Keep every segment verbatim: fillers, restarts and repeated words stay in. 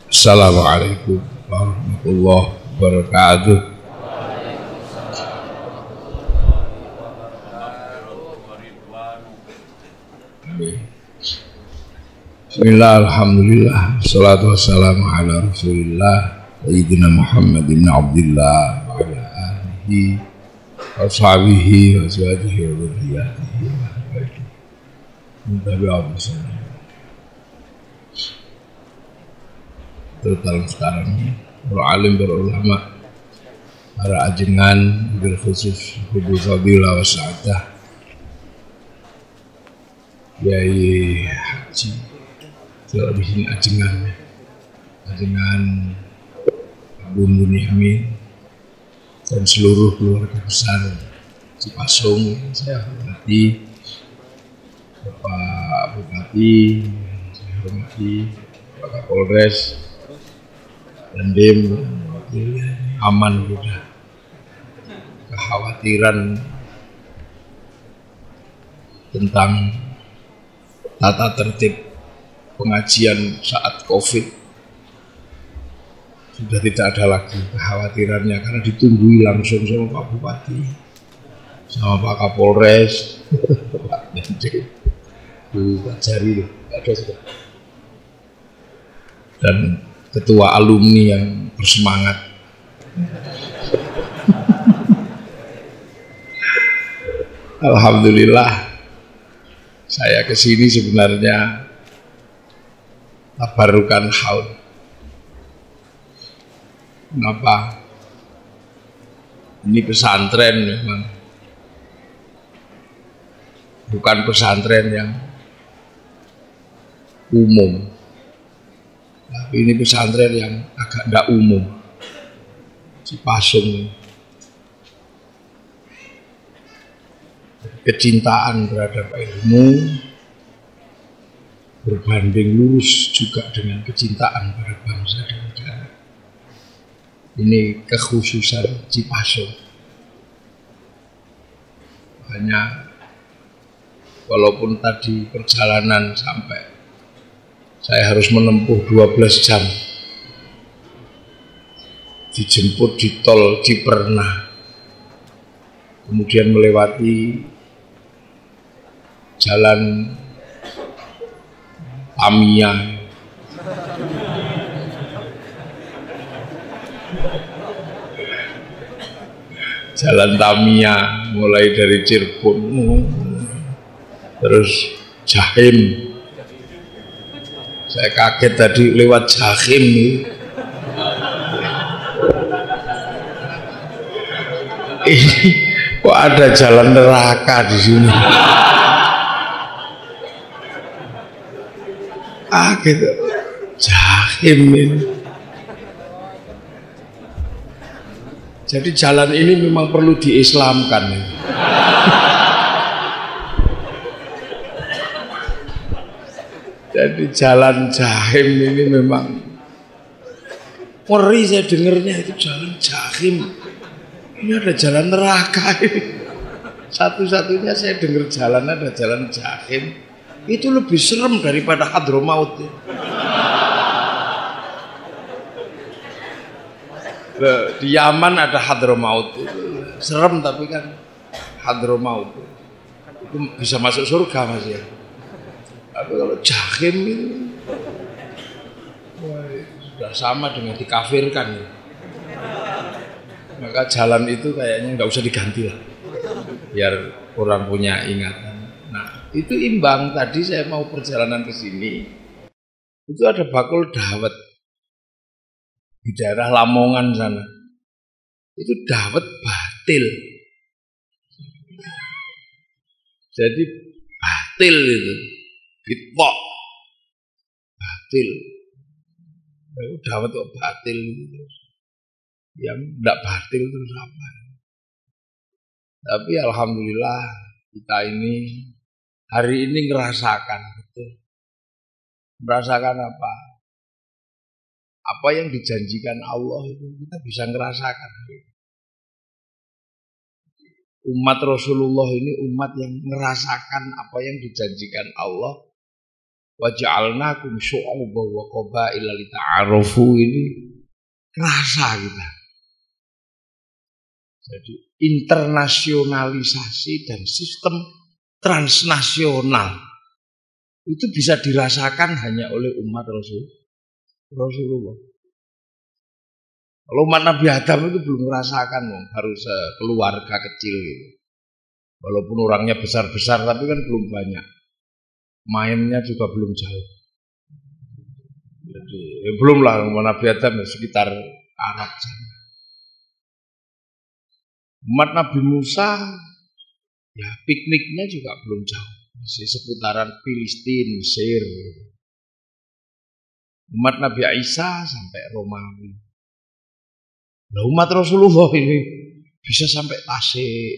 Assalamualaikum warahmatullahi wabarakatuh. Bismillah, alhamdulillah, salatu wassalamu ala rasulillah Sayyidina Muhammad ibn Abdullah wa ala alihi wa sahbihi wa azwajihi wa dhurriyyatihi wa ahbaihi mutabi'ahum bi ihsan. Terutama sekarang para alim, para ulama, para ajengan bil khusus hubul fadilah wa sa'adah yai haji kalau di sini ajengan ajengan Abu Muniamin dan seluruh keluarga besar Cipasung saya hormati, Bapak Bupati saya hormati, Pak Kapolres dan Dem aman sudah. Kekhawatiran tentang tata tertib pengajian saat Covid sudah tidak ada lagi kekhawatirannya, karena ditunggu langsung sama Pak Bupati, sama Pak Kapolres, Pak Dende, Pak Jari, ada sudah, dan ketua alumni yang bersemangat. Alhamdulillah, saya kesini sebenarnya tabarukan haul. Kenapa? Ini pesantren memang bukan pesantren yang umum, tapi ini pesantren yang agak tidak umum. Cipasung, kecintaan terhadap ilmu berbanding lurus juga dengan kecintaan pada bangsa dan negara. Ini kekhususan Cipasung. Hanya walaupun tadi perjalanan sampai saya harus menempuh dua belas jam, dijemput di tol Ciperna, kemudian melewati jalan Tamiya, jalan Tamiya mulai dari Cirebon terus Jahim. Saya kaget tadi lewat Jahim nih. Ini kok ada jalan neraka di sini? Ah gitu, Jahim ini. Jadi jalan ini memang perlu diislamkan. Jadi jalan Jahim ini memang ngeri saya dengernya, itu jalan Jahim. Ini ada jalan neraka ini. Satu-satunya saya dengar jalan ada jalan Jahim. Itu lebih serem daripada Hadromaut. Di Yaman ada Hadromaut, serem tapi kan Hadromaut itu bisa masuk surga Mas ya. Tapi kalau Jahim itu wah, sudah sama dengan dikafirkan ya. Maka jalan itu kayaknya nggak usah diganti lah, biar orang punya ingatan. Nah itu imbang. Tadi saya mau perjalanan ke sini, itu ada bakul dawet di daerah Lamongan sana. Itu dawet batil. Jadi batil itu, ditok batil. Dawet kok batil gitu. Yang tidak batil terus apa? Tapi alhamdulillah kita ini hari ini ngerasakan betul. Merasakan apa? Apa yang dijanjikan Allah itu kita bisa ngerasakan. Umat Rasulullah ini umat yang merasakan apa yang dijanjikan Allah wa ja'alnakum syu'uban wa qabaila lita'arafu ini kerasa kita. Jadi internasionalisasi dan sistem transnasional itu bisa dirasakan hanya oleh umat Rasul Rasulullah. Kalau umat Nabi Adam itu belum merasakan, baru sekeluarga kecil gitu. Walaupun orangnya besar-besar tapi kan belum banyak. Mainnya juga belum jauh. Jadi ya belum lah umat Nabi Adam sekitar Arab sana. Umat Nabi Musa ya pikniknya juga belum jauh, masih seputaran Filistin, Mesir. Umat Nabi Isa sampai Romawi. Nah, umat Rasulullah ini bisa sampai Tasik.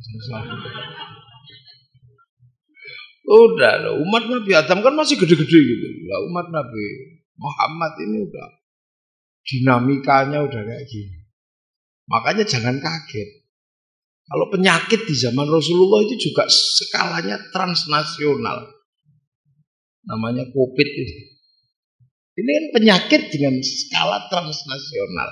Udah, umat Nabi Adam kan masih gede-gede gitu. Lah umat Nabi Muhammad ini udah dinamikanya udah kayak gini. Makanya jangan kaget. Kalau penyakit di zaman Rasulullah itu juga skalanya transnasional. Namanya Covid ini. Ini kan penyakit dengan skala transnasional.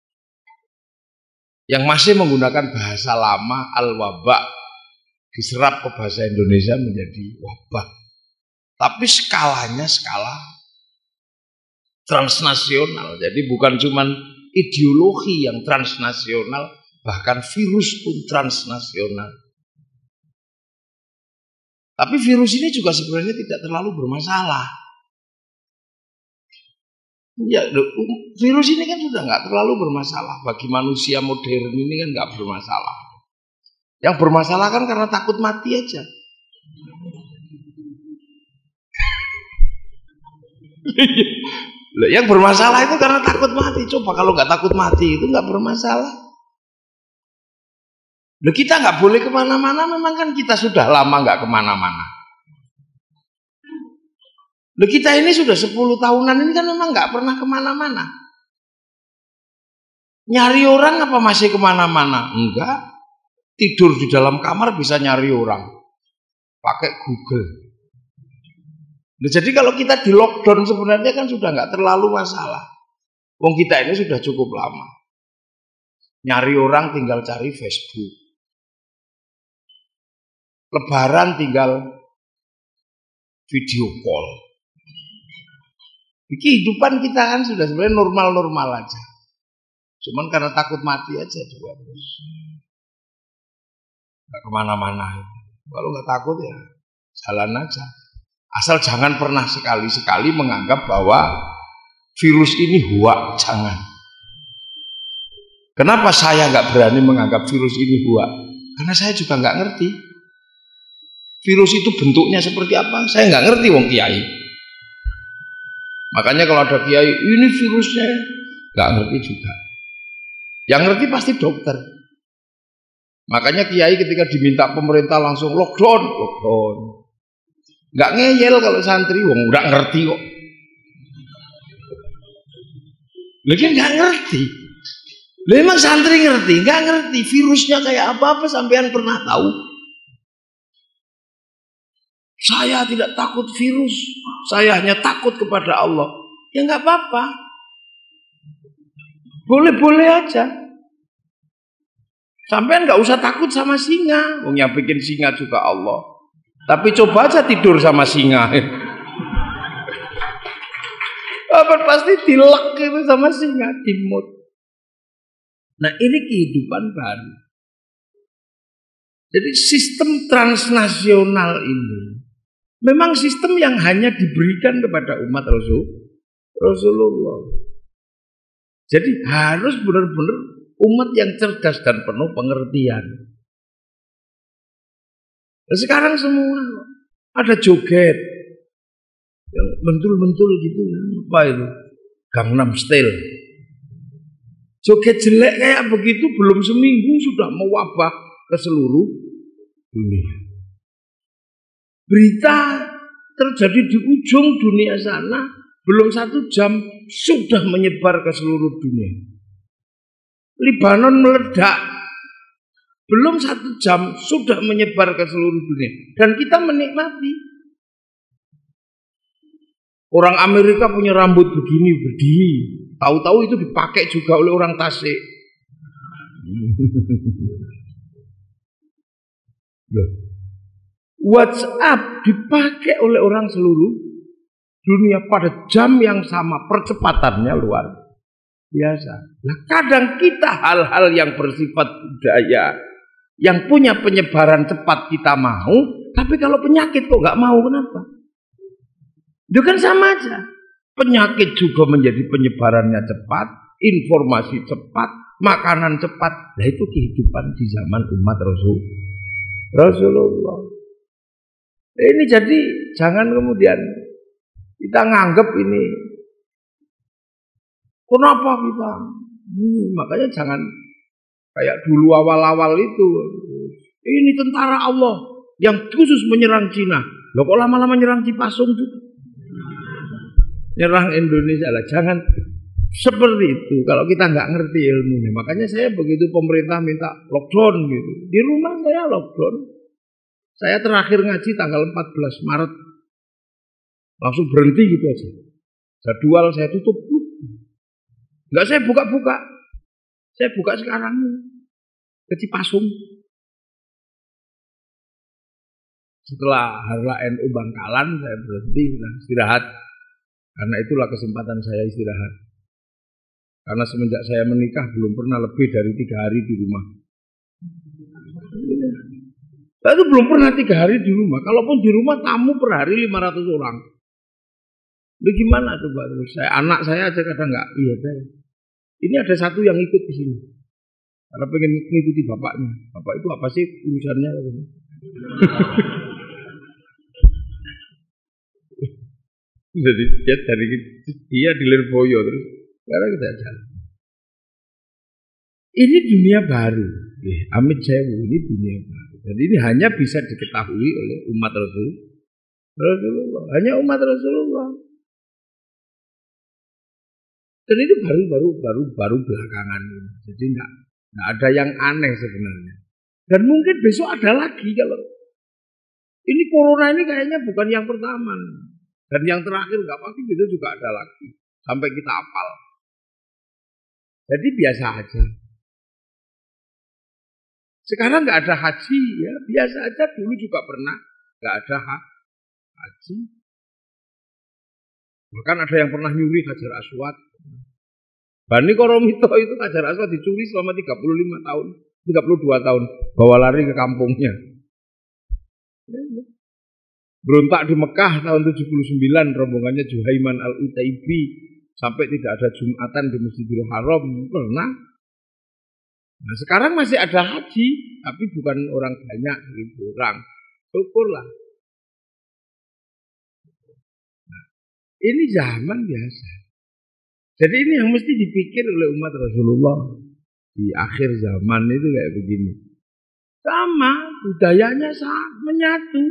Yang masih menggunakan bahasa lama al-wabak diserap ke bahasa Indonesia menjadi wabah. Tapi skalanya skala transnasional. Jadi bukan cuman ideologi yang transnasional, bahkan virus pun transnasional. Tapi virus ini juga sebenarnya tidak terlalu bermasalah. Ya, virus ini kan sudah nggak terlalu bermasalah bagi manusia modern ini kan nggak bermasalah. Yang bermasalah kan karena takut mati aja. Yang bermasalah itu karena takut mati. Coba kalau nggak takut mati itu nggak bermasalah. Loh, kita nggak boleh kemana-mana, memang kan kita sudah lama nggak kemana-mana. Loh, kita ini sudah sepuluh tahunan ini kan memang nggak pernah kemana-mana. Nyari orang apa masih kemana-mana? Enggak. Tidur di dalam kamar bisa nyari orang. Pakai Google. Loh, jadi kalau kita di lockdown sebenarnya kan sudah nggak terlalu masalah. Wong kita ini sudah cukup lama. Nyari orang tinggal cari Facebook. Lebaran tinggal video call. Kehidupan kita kan sudah sebenarnya normal-normal aja. Cuman karena takut mati aja juga terus. Gak kemana-mana. Kalau nggak takut ya jalan aja. Asal jangan pernah sekali-sekali menganggap bahwa virus ini huak. Jangan. Kenapa saya nggak berani menganggap virus ini huak? Karena saya juga nggak ngerti. Virus itu bentuknya seperti apa? Saya nggak ngerti wong kiai. Makanya kalau ada kiai, ini virusnya, nggak ngerti juga. Yang ngerti pasti dokter. Makanya kiai ketika diminta pemerintah langsung lockdown, lockdown. Nggak ngeyel kalau santri, wong nggak ngerti kok. Lagi nggak ngerti. Memang santri ngerti, nggak ngerti virusnya kayak apa-apa sampean pernah tahu? Saya tidak takut virus, saya hanya takut kepada Allah. Ya nggak apa-apa, boleh-boleh aja. Sampean nggak usah takut sama singa, wong yang bikin singa juga Allah. Tapi coba aja tidur sama singa, apa pasti dilek itu sama singa, dimut. Nah ini kehidupan baru. Jadi sistem transnasional ini memang sistem yang hanya diberikan kepada umat Rasul Rasulullah. Jadi harus benar-benar umat yang cerdas dan penuh pengertian. Nah, sekarang semua ada joget yang bentul-bentul gitu, apa itu? Gangnam Style. Joget jelek kayak begitu belum seminggu sudah mewabah ke seluruh dunia. Berita terjadi di ujung dunia sana, belum satu jam sudah menyebar ke seluruh dunia. Libanon meledak, belum satu jam sudah menyebar ke seluruh dunia. Dan kita menikmati. Orang Amerika punya rambut begini berdiri, tahu-tahu itu dipakai juga oleh orang Tasik. WhatsApp dipakai oleh orang seluruh dunia pada jam yang sama, percepatannya luar biasa. Nah, kadang kita hal-hal yang bersifat budaya, yang punya penyebaran cepat kita mau, tapi kalau penyakit kok nggak mau, kenapa? Itu kan sama aja. Penyakit juga menjadi penyebarannya cepat, informasi cepat, makanan cepat. Nah itu kehidupan di zaman umat Rasul Rasulullah. Ini jadi jangan kemudian kita nganggap ini kenapa kita hmm, makanya jangan kayak dulu awal-awal itu ini tentara Allah yang khusus menyerang Cina. Loh kok lama-lama nyerang Cipasung juga, nyerang Indonesia lah. Jangan seperti itu kalau kita nggak ngerti ilmunya. Makanya saya begitu pemerintah minta lockdown gitu, di rumah saya lockdown. Saya terakhir ngaji tanggal empat belas Maret, langsung berhenti gitu aja. Jadwal saya tutup. Enggak saya buka-buka. Saya buka sekarang ke Cipasung. Setelah Harla N U Bangkalan saya berhenti, nah, istirahat. Karena itulah kesempatan saya istirahat. Karena semenjak saya menikah belum pernah lebih dari tiga hari di rumah. Saya itu belum pernah tiga hari di rumah. Kalaupun di rumah tamu per hari lima ratus orang. Bagaimana coba terus? Saya anak saya aja kadang nggak. Iya saya. Ini ada satu yang ikut di sini. Karena pengen ngikuti bapaknya. Bapak itu apa sih urusannya? Jadi dia dari dia di Lirboyo terus. Sekarang kita jalan. Ini dunia baru. Eh, Amit Sewu ini dunia baru. Dan ini hanya bisa diketahui oleh umat Rasul Rasulullah. Hanya umat Rasulullah. Dan ini baru-baru baru baru belakangan ini. Jadi enggak, enggak ada yang aneh sebenarnya. Dan mungkin besok ada lagi kalau ini corona ini kayaknya bukan yang pertama. Dan yang terakhir enggak pasti besok juga ada lagi. Sampai kita hafal. Jadi biasa aja. Sekarang nggak ada haji ya, biasa aja. Dulu juga pernah nggak ada haji. Bahkan ada yang pernah nyuri Hajar Aswad. Bani Koromito itu Hajar Aswad dicuri selama tiga puluh lima tahun, tiga puluh dua tahun, bawa lari ke kampungnya. Berontak di Mekah tahun tujuh puluh sembilan, rombongannya Juhaiman Al-Utaibi, sampai tidak ada Jumatan di Masjidil Haram, pernah. Nah sekarang masih ada haji, tapi bukan orang banyak, seribu orang. Syukurlah. Nah, ini zaman biasa. Jadi ini yang mesti dipikir oleh umat Rasulullah di akhir zaman itu kayak begini. Sama, budayanya sama, menyatu.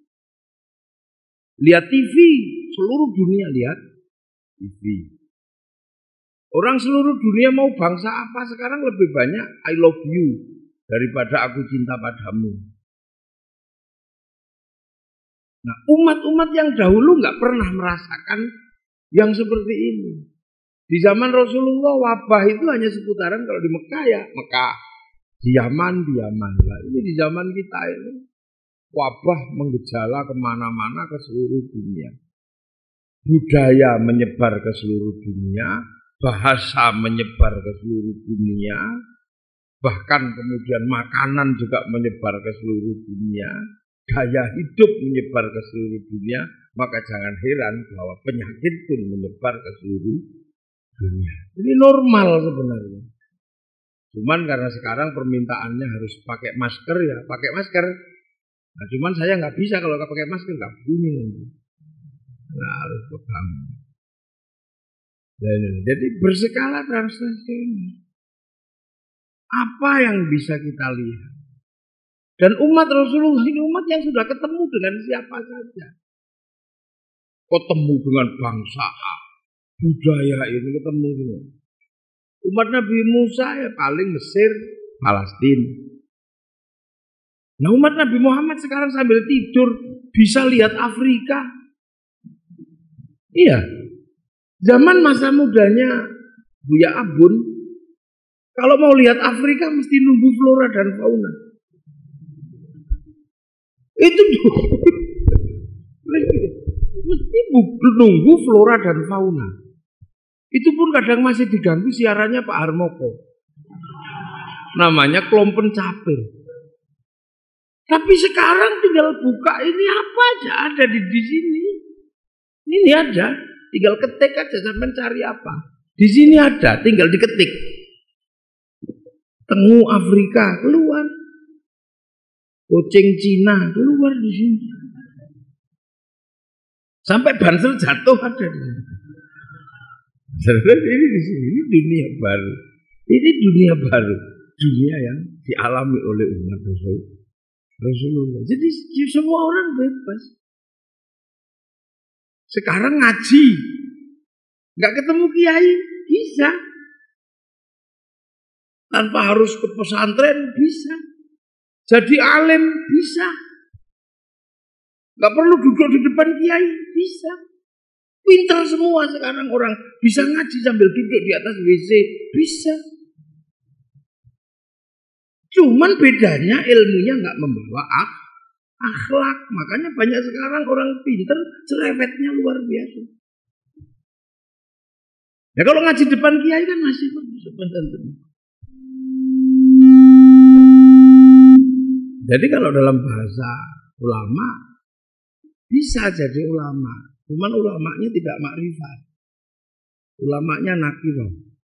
Lihat T V, seluruh dunia lihat T V. Orang seluruh dunia mau bangsa apa sekarang lebih banyak I love you daripada aku cinta padamu. Nah umat-umat yang dahulu nggak pernah merasakan yang seperti ini. Di zaman Rasulullah wabah itu hanya seputaran, kalau di Mekah ya Mekah, di Yaman di Yaman lah. Ini di zaman kita ini wabah menggejala kemana-mana ke seluruh dunia. Budaya menyebar ke seluruh dunia. Bahasa menyebar ke seluruh dunia, bahkan kemudian makanan juga menyebar ke seluruh dunia, gaya hidup menyebar ke seluruh dunia, maka jangan heran bahwa penyakit pun menyebar ke seluruh dunia. Ini normal sebenarnya. Cuman karena sekarang permintaannya harus pakai masker ya, pakai masker. Nah, cuman saya nggak bisa kalau nggak pakai masker, nggak bunyi. Nah, harus pegang. Jadi berskala transnasional ini. Apa yang bisa kita lihat? Dan umat Rasulullah ini umat yang sudah ketemu dengan siapa saja. Ketemu dengan bangsa, budaya ini ketemu dengan. Umat Nabi Musa ya paling Mesir, Palestina. Nah umat Nabi Muhammad sekarang sambil tidur bisa lihat Afrika. Iya. Zaman masa mudanya Buya Abun, kalau mau lihat Afrika mesti nunggu flora dan fauna. Itu mesti nunggu flora dan fauna. Itu pun kadang masih diganggu siarannya Pak Harmoko. Namanya Klompen Capil. Tapi sekarang tinggal buka ini apa aja ada di, di sini. Ini ada, tinggal ketik aja sampai cari apa. Di sini ada, tinggal diketik. Tengu Afrika keluar. Kucing Cina keluar di sini. Sampai Banser jatuh ada di sini. Ini di sini ini dunia baru. Ini dunia baru, dunia yang dialami oleh umat Rasulullah. Jadi semua orang bebas. Sekarang ngaji, nggak ketemu kiai bisa, tanpa harus ke pesantren bisa, jadi alim bisa, nggak perlu duduk di depan kiai bisa. Pintar semua sekarang orang, bisa ngaji sambil duduk di atas W C bisa. Cuman bedanya ilmunya nggak membawa ak akhlak. Makanya banyak sekarang orang pintar cerewetnya luar biasa. Ya kalau ngaji depan kiai kan masih sebentar. Jadi kalau dalam bahasa ulama bisa jadi ulama. Cuman ulamanya tidak makrifat. Ulamanya nakiro.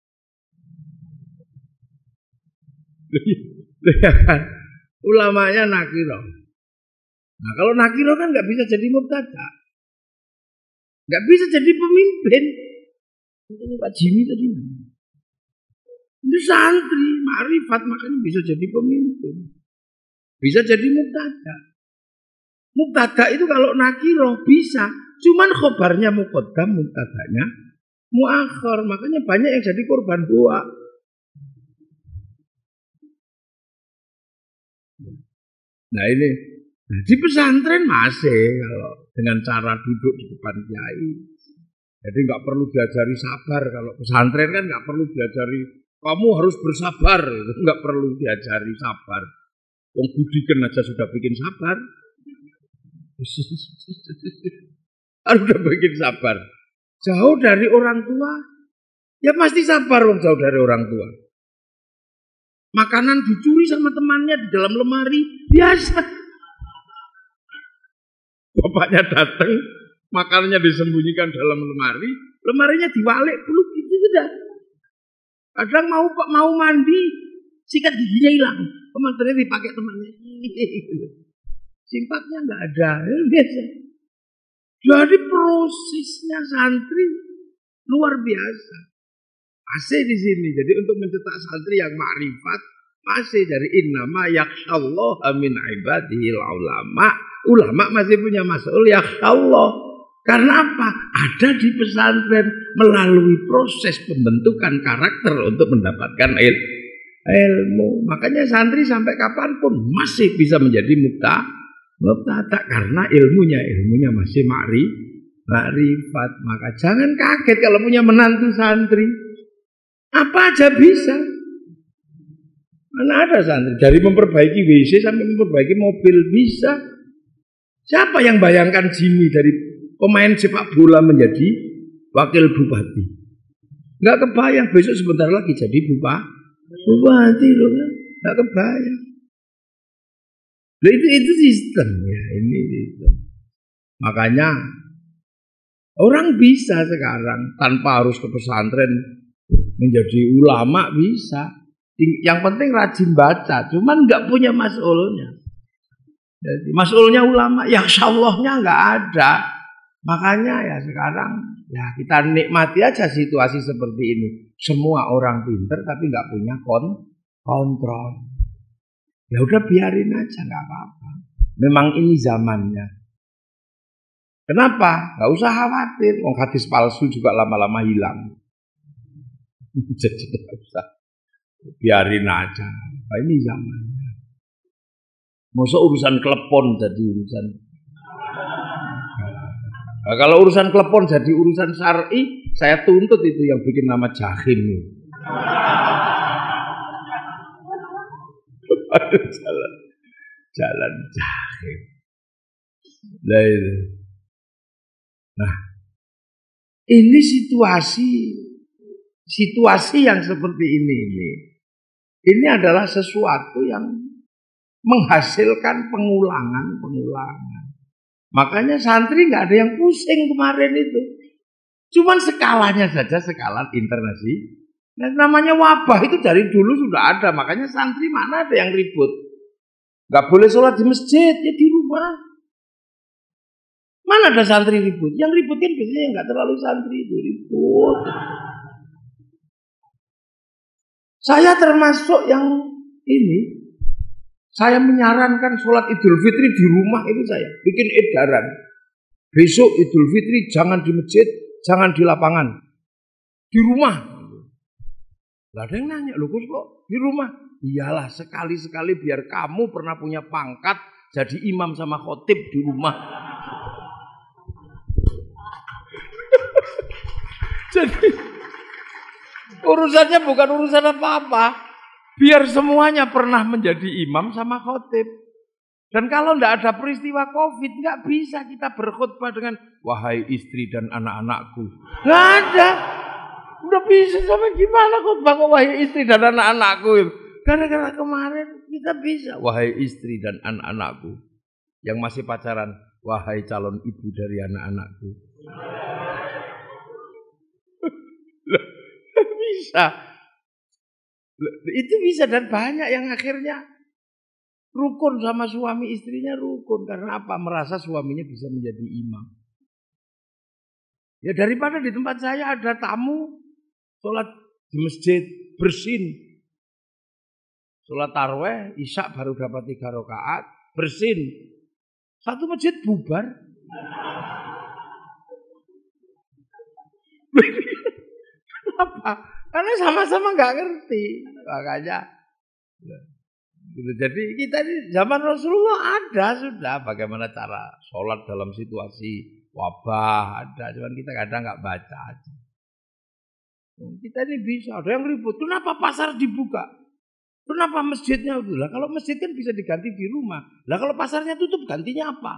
Ulamanya nakiro. Nah kalau nakiro kan nggak bisa jadi mubtada, nggak bisa jadi pemimpin. Ini Pak Jimmy tadi. Itu santri, makrifat makanya bisa jadi pemimpin, bisa jadi mubtada. Mubtada itu kalau nakiro bisa, cuman khobarnya muqaddam, mubtadanya muakhir. Makanya banyak yang jadi korban doa. Nah ini, nah di pesantren masih kalau dengan cara duduk di depan kiai. Jadi nggak perlu diajari sabar. Kalau pesantren kan nggak perlu diajari kamu harus bersabar, nggak perlu diajari sabar. Wong Budiken aja sudah bikin sabar. Harus udah bikin sabar. Jauh dari orang tua, ya pasti sabar wong jauh dari orang tua. Makanan dicuri sama temannya di dalam lemari, biasa. Bapaknya datang, makanannya disembunyikan dalam lemari, lemarinya diwalik, peluk gitu sudah. Kadang mau mau mandi, sikat giginya hilang, pemantannya dipakai temannya. Simpatnya nggak ada, biasa. Jadi prosesnya santri luar biasa. Masih di sini. Jadi untuk mencetak santri yang makrifat masih dari innama yakhshallaha min ibadihil ulama. Ulama masih punya mas'ul yakhshallah. Karena apa? Ada di pesantren melalui proses pembentukan karakter untuk mendapatkan il ilmu. Makanya santri sampai kapanpun masih bisa menjadi mubta mubtada karena ilmunya ilmunya masih makri makrifat. Maka jangan kaget kalau punya menantu santri. Apa aja bisa. Mana ada santri dari memperbaiki W C sampai memperbaiki mobil bisa. Siapa yang bayangkan Jimmy dari pemain sepak bola menjadi wakil bupati? Nggak kebayang besok sebentar lagi jadi bupati. Bupati loh, nggak kebayang. Nah, itu itu sistem ya, ini sistem. Makanya orang bisa sekarang tanpa harus ke pesantren menjadi ulama bisa. Yang penting rajin baca, cuman nggak punya mas'ulnya. Jadi mas'ulnya ulama, ya insyallahnya nggak ada. Makanya ya sekarang ya kita nikmati aja situasi seperti ini. Semua orang pinter tapi nggak punya kon kontrol. Ya udah biarin aja, nggak apa-apa. Memang ini zamannya. Kenapa? Nggak usah khawatir. Wong hadis palsu juga lama-lama hilang. Jadi nggak usah. Biarin aja. Nah, ini zamannya. Masa urusan klepon jadi urusan. Nah, kalau urusan klepon jadi urusan syar'i, saya tuntut itu yang bikin nama Jahim. Aduh, jalan, jalan Jahim. Nah, itu. Nah, ini situasi, situasi yang seperti ini ini. Ini adalah sesuatu yang menghasilkan pengulangan-pengulangan. Makanya santri nggak ada yang pusing kemarin itu. Cuman skalanya saja skala internasional. Nah, namanya wabah itu dari dulu sudah ada. Makanya santri mana ada yang ribut. Nggak boleh sholat di masjid, ya di rumah. Mana ada santri ribut? Yang ribut kan biasanya yang nggak terlalu santri itu ribut. Saya termasuk yang ini. Saya menyarankan sholat Idul Fitri di rumah itu saya bikin edaran. Besok Idul Fitri jangan di masjid, jangan di lapangan, di rumah. Gak ada yang nanya, loh kok di rumah? Iyalah sekali-sekali biar kamu pernah punya pangkat jadi imam sama khotib di rumah. Jadi urusannya bukan urusan apa-apa. Biar semuanya pernah menjadi imam sama khotib. Dan kalau tidak ada peristiwa Covid, nggak bisa kita berkhutbah dengan wahai istri dan anak-anakku. Nggak ada. Udah bisa sampai gimana khutbah kok wahai istri dan anak-anakku. Gara-gara kemarin kita bisa wahai istri dan anak-anakku. Yang masih pacaran, wahai calon ibu dari anak-anakku. Bisa. Itu bisa dan banyak yang akhirnya rukun sama suami istrinya rukun. Karena apa? Merasa suaminya bisa menjadi imam. Ya daripada di tempat saya ada tamu sholat di masjid bersin. Sholat tarawih, isya baru dapat tiga rakaat, bersin. Satu masjid bubar. Kenapa? Karena sama-sama nggak ngerti, makanya. Gitu. Jadi kita di zaman Rasulullah ada sudah bagaimana cara sholat dalam situasi wabah ada, cuman kita kadang nggak baca aja. Kita ini bisa, ada yang ribut. Kenapa pasar dibuka? Kenapa masjidnya udah? Lah kalau masjid kan bisa diganti di rumah. Lah kalau pasarnya tutup gantinya apa?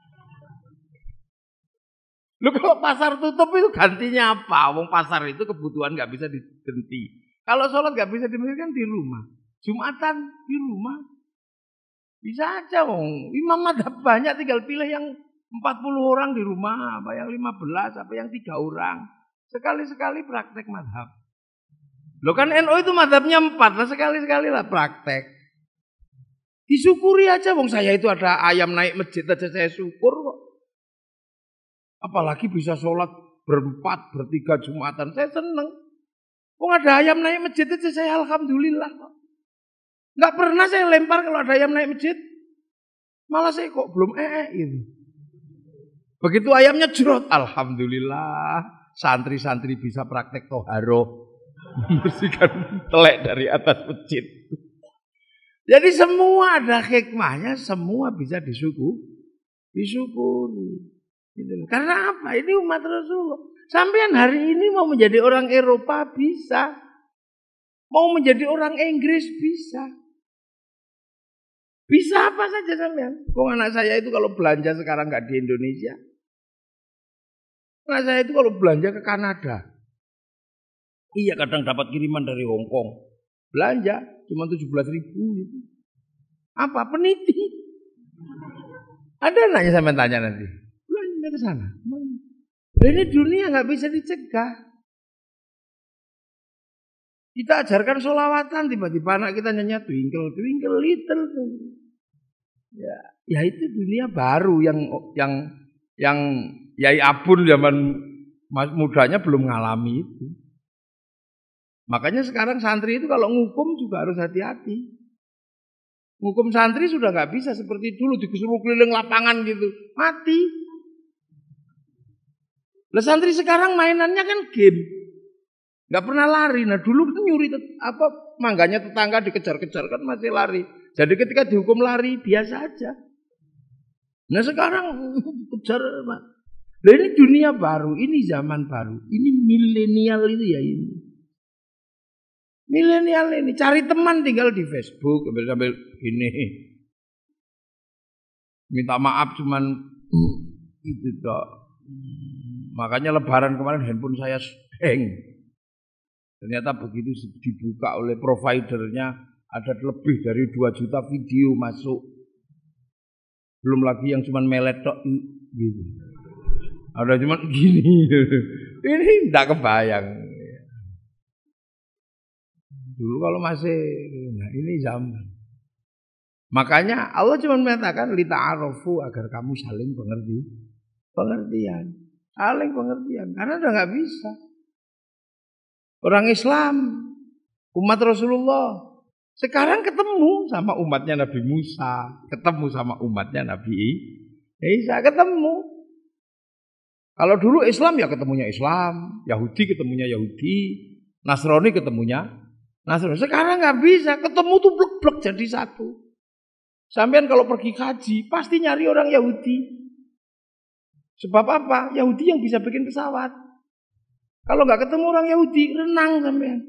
Lu kalau pasar tutup itu gantinya apa? Wong pasar itu kebutuhan nggak bisa diganti. Kalau sholat nggak bisa dimiliki di rumah. Jumatan di rumah bisa aja wong. Imam ada banyak, tinggal pilih yang empat puluh orang di rumah, apa yang lima belas, apa yang tiga orang. Sekali-sekali praktek madhab. Lo kan N U itu madhabnya empat, lah sekali-sekali lah praktek. Disyukuri aja wong, saya itu ada ayam naik masjid aja saya syukur kok. Apalagi bisa sholat berempat, bertiga Jumatan. Saya seneng. Kok ada ayam naik masjid aja saya alhamdulillah kok. Nggak pernah saya lempar kalau ada ayam naik masjid. Malah saya kok belum ee gitu. Begitu ayamnya jerot, alhamdulillah. Santri-santri bisa praktek toharoh. Membersihkan telek dari atas masjid. Jadi semua ada hikmahnya, semua bisa disyukur. Disyukuri. Karena apa? Ini umat Rasulullah. Sampean hari ini mau menjadi orang Eropa bisa. Mau menjadi orang Inggris bisa. Bisa apa saja sampean. Kok anak saya itu kalau belanja sekarang nggak di Indonesia. Anak saya itu kalau belanja ke Kanada. Iya kadang dapat kiriman dari Hong Kong. Belanja cuma tujuh belas ribu gitu. Apa? Peniti. Ada nanya sampean tanya nanti. Ke sana. Ini dunia nggak bisa dicegah. Kita ajarkan sholawatan, tiba-tiba anak kita nyanyi twinkle twinkle little. Ya, ya itu dunia baru yang yang yang Yai Abun zaman mudanya belum ngalami itu. Makanya sekarang santri itu kalau ngukum juga harus hati-hati. Ngukum santri sudah nggak bisa seperti dulu disuruh keliling lapangan gitu, mati. Lah santri sekarang mainannya kan game. Enggak pernah lari. Nah dulu kan nyuri apa mangganya tetangga dikejar-kejar kan masih lari. Jadi ketika dihukum lari biasa aja. Nah sekarang kejar Loh ini dunia baru, ini zaman baru, ini milenial itu ya ini. Milenial ini cari teman tinggal di Facebook sambil-sambil ini. Minta maaf cuman itu toh. Makanya lebaran kemarin handphone saya hang. Ternyata begitu dibuka oleh providernya ada lebih dari dua juta video masuk. Belum lagi yang cuman melet tok gitu. Ada cuman gini. Ini enggak kebayang. Dulu kalau masih nah ini zaman. Makanya Allah cuma mengatakan lita'arofu agar kamu saling pengerti, pengertian, saling pengertian. Karena udah nggak bisa. Orang Islam, umat Rasulullah, sekarang ketemu sama umatnya Nabi Musa, ketemu sama umatnya Nabi Isa, ketemu. Kalau dulu Islam ya ketemunya Islam, Yahudi ketemunya Yahudi, Nasrani ketemunya Nasrani. Sekarang nggak bisa, ketemu tuh blek-blek jadi satu. Sampean kalau pergi kaji pasti nyari orang Yahudi. Sebab apa? Yahudi yang bisa bikin pesawat. Kalau nggak ketemu orang Yahudi, renang sampean.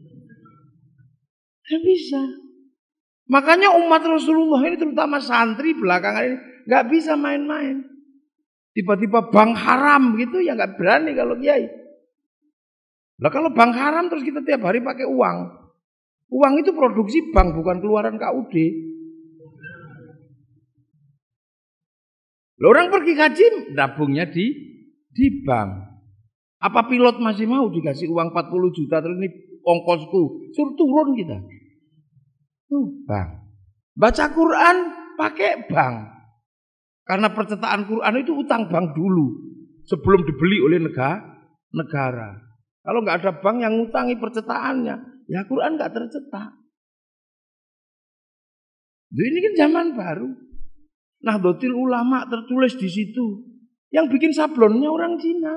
Nggak bisa. Makanya umat Rasulullah ini terutama santri belakangan ini nggak bisa main-main. Tiba-tiba bank haram gitu ya nggak berani kalau kiai. Lah kalau bank haram terus kita tiap hari pakai uang. Uang itu produksi bank bukan keluaran K U D. Orang pergi haji nabungnya di di bank. Apa pilot masih mau dikasih uang empat puluh juta terus ini ongkosku suruh turun kita. Tuh, bank. Baca Quran pakai bank. Karena percetakan Quran itu utang bank dulu sebelum dibeli oleh negara. negara. Kalau nggak ada bank yang ngutangi percetakannya, ya Quran nggak tercetak. Jadi ini kan zaman baru. Nahdlatul Ulama tertulis di situ. Yang bikin sablonnya orang Cina.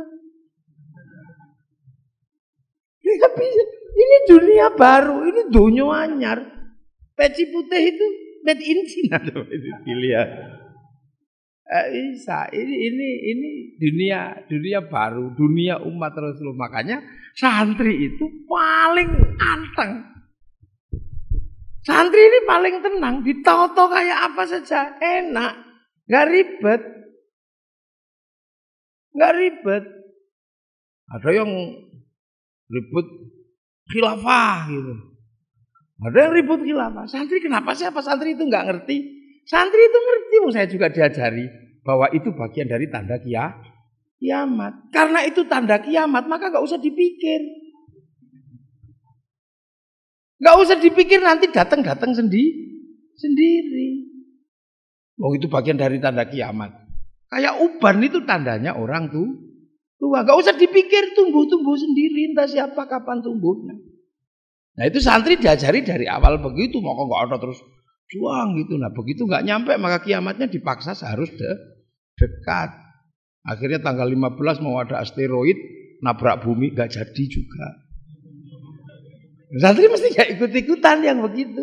Ini dunia baru, ini dunia anyar. Peci putih itu made in China loh itu dilihat. Eh, Isa, ini ini ini dunia dunia baru, dunia umat Rasulullah. Makanya santri itu paling anteng. Santri ini paling tenang, ditoto kayak apa saja, enak, nggak ribet, nggak ribet. Ada yang ribut khilafah gitu, ada yang ribut khilafah. Santri kenapa sih? Apa santri itu nggak ngerti? Santri itu ngerti, saya juga diajari bahwa itu bagian dari tanda kia, kiamat. Karena itu tanda kiamat, maka nggak usah dipikir. Gak usah dipikir nanti datang-datang sendi, sendiri. Oh itu bagian dari tanda kiamat. Kayak uban itu tandanya orang tuh tua. Gak usah dipikir tumbuh-tumbuh sendiri. Entah siapa kapan tumbuhnya. Nah itu santri diajari dari awal begitu. Maka gak ada terus juang gitu. Nah begitu gak nyampe maka kiamatnya dipaksa seharus de dekat. Akhirnya tanggal lima belas mau ada asteroid nabrak bumi gak jadi juga. Santri mesti gak ikut-ikutan yang begitu.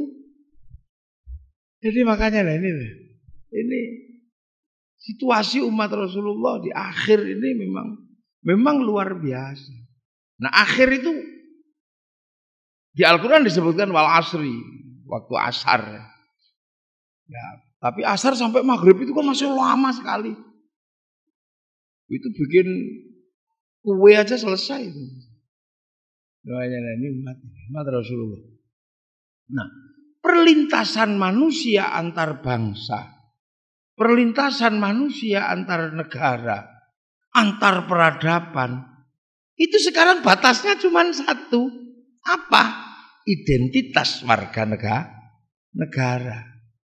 Jadi makanya nah ini, ini situasi umat Rasulullah di akhir ini memang memang luar biasa. Nah akhir itu di Al-Quran disebutkan wal asri, waktu asar. Ya, tapi asar sampai maghrib itu kan masih lama sekali. Itu bikin kue aja selesai itu. Doanya ini umat, umat Rasulullah. Nah, perlintasan manusia antar bangsa, perlintasan manusia antar negara, antar peradaban, itu sekarang batasnya cuma satu. Apa? Identitas warga negara. negara.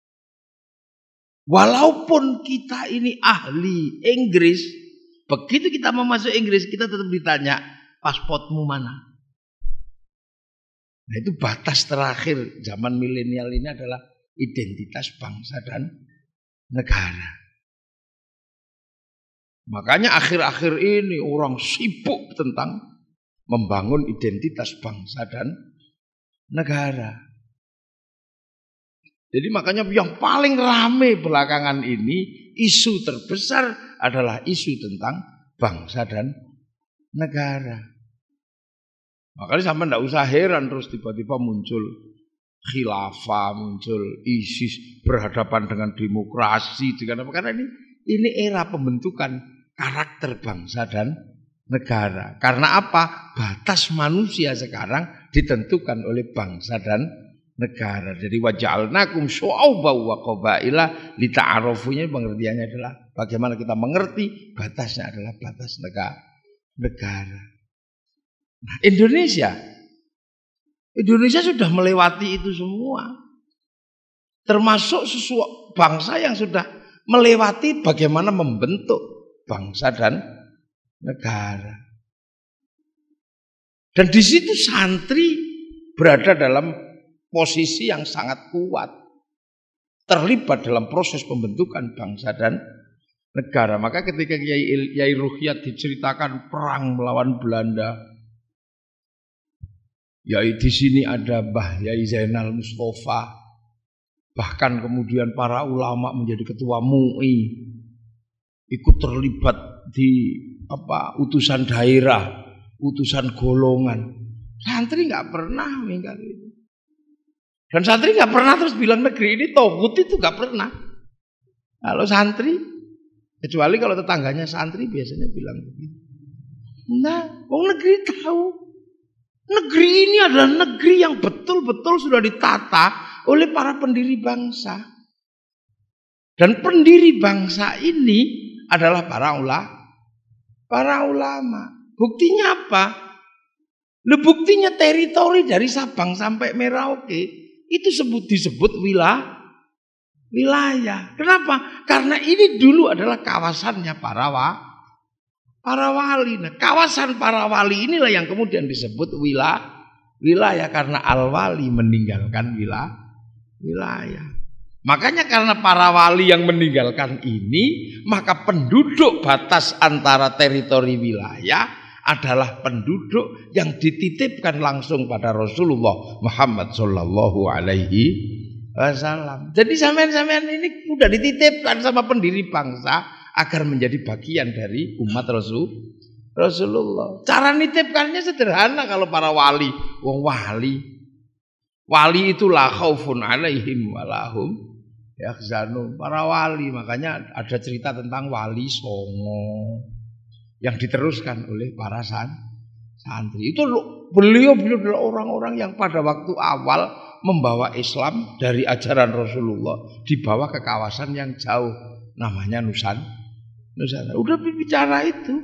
Walaupun kita ini ahli Inggris, begitu kita mau masuk Inggris, kita tetap ditanya, pasportmu mana? Nah itu batas terakhir zaman milenial ini adalah identitas bangsa dan negara. Makanya akhir-akhir ini orang sibuk tentang membangun identitas bangsa dan negara. Jadi makanya yang paling ramai belakangan ini isu terbesar adalah isu tentang bangsa dan negara. Makanya sampai tidak usah heran terus tiba-tiba muncul khilafah, muncul ISIS berhadapan dengan demokrasi, dengan apa? Karena ini ini era pembentukan karakter bangsa dan negara. Karena apa? Batas manusia sekarang ditentukan oleh bangsa dan negara. Jadi waja'alnakum syu'uban wa qabaila lita'arufunya pengertiannya adalah bagaimana kita mengerti batasnya adalah batas negara. negara. Nah, Indonesia Indonesia sudah melewati itu semua. Termasuk sesuatu bangsa yang sudah melewati bagaimana membentuk bangsa dan negara. Dan di situ santri berada dalam posisi yang sangat kuat, terlibat dalam proses pembentukan bangsa dan negara. Maka ketika Kiai Yai Ruhyat diceritakan perang melawan Belanda, Yai di sini ada Mbah Yai Zainal Mustafa, bahkan kemudian para ulama menjadi ketua M U I, ikut terlibat di apa utusan daerah, utusan golongan. Santri nggak pernah minggat itu. Dan santri nggak pernah terus bilang negeri ini togut, itu nggak pernah. Kalau santri, kecuali kalau tetangganya santri biasanya bilang begitu. Nah, orang negeri tahu. Negeri ini adalah negeri yang betul-betul sudah ditata oleh para pendiri bangsa. Dan pendiri bangsa ini adalah para ulama. Para ulama. Buktinya apa? Nah, buktinya teritori dari Sabang sampai Merauke itu sebut disebut wilayah. Wilayah. Kenapa? Karena ini dulu adalah kawasannya para wa, para wali. Nah, kawasan para wali inilah yang kemudian disebut wilayah. Wilayah karena al-wali meninggalkan wilayah. Wilayah. Makanya karena para wali yang meninggalkan ini, maka penduduk batas antara teritori wilayah adalah penduduk yang dititipkan langsung pada Rasulullah Muhammad Sallallahu Alaihi Wasallam. Jadi sampean-sampean ini sudah dititipkan sama pendiri bangsa agar menjadi bagian dari umat Rasul Rasulullah. Cara nitipkannya sederhana kalau para wali, wong wali, wali itu la khaufun alaihim walahum yahzanun. Para wali, makanya ada cerita tentang Wali Songo yang diteruskan oleh para san, santri. Itu beliau beliau adalah orang-orang yang pada waktu awal membawa Islam dari ajaran Rasulullah dibawa ke kawasan yang jauh, namanya Nusan, Nusantara. Udah bicara itu,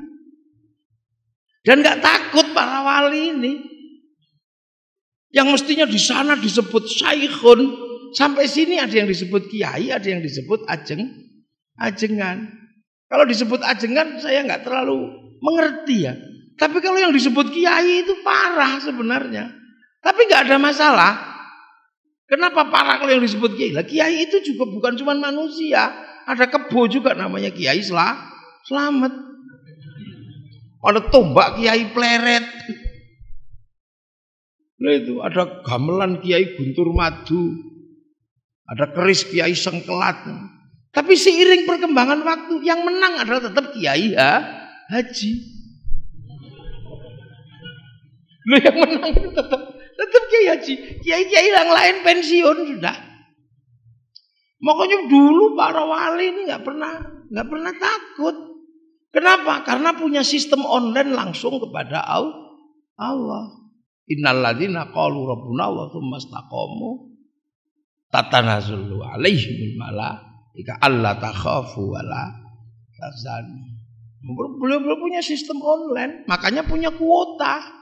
dan nggak takut para wali ini, yang mestinya di sana disebut saikhun, sampai sini ada yang disebut kiai, ada yang disebut ajeng, ajengan. Kalau disebut ajengan saya nggak terlalu mengerti ya. Tapi kalau yang disebut kiai itu parah sebenarnya. Tapi nggak ada masalah. Kenapa parah kalau yang disebut kiai? Lah kiai itu juga bukan cuma manusia. Ada kebo juga namanya Kiai Selamat. Ada tombak Kiai Pleret. Nah itu ada gamelan Kiai Guntur Madu. Ada keris Kiai Sengkelat. Tapi seiring perkembangan waktu yang menang adalah tetap Kiai ha? Haji. Loh, yang menang itu tetap tetap Kiai Haji. Kiai-kiai yang lain pensiun sudah. Makanya dulu para wali ini nggak pernah nggak pernah takut. Kenapa? Karena punya sistem online langsung kepada Allah. Innalladzina qalu rabbuna wa tsumma istaqamu tatanazzalu alaihimul malaikatu jika Allah takhafu wala tahzanu. Beliau-beliau punya sistem online, makanya punya kuota.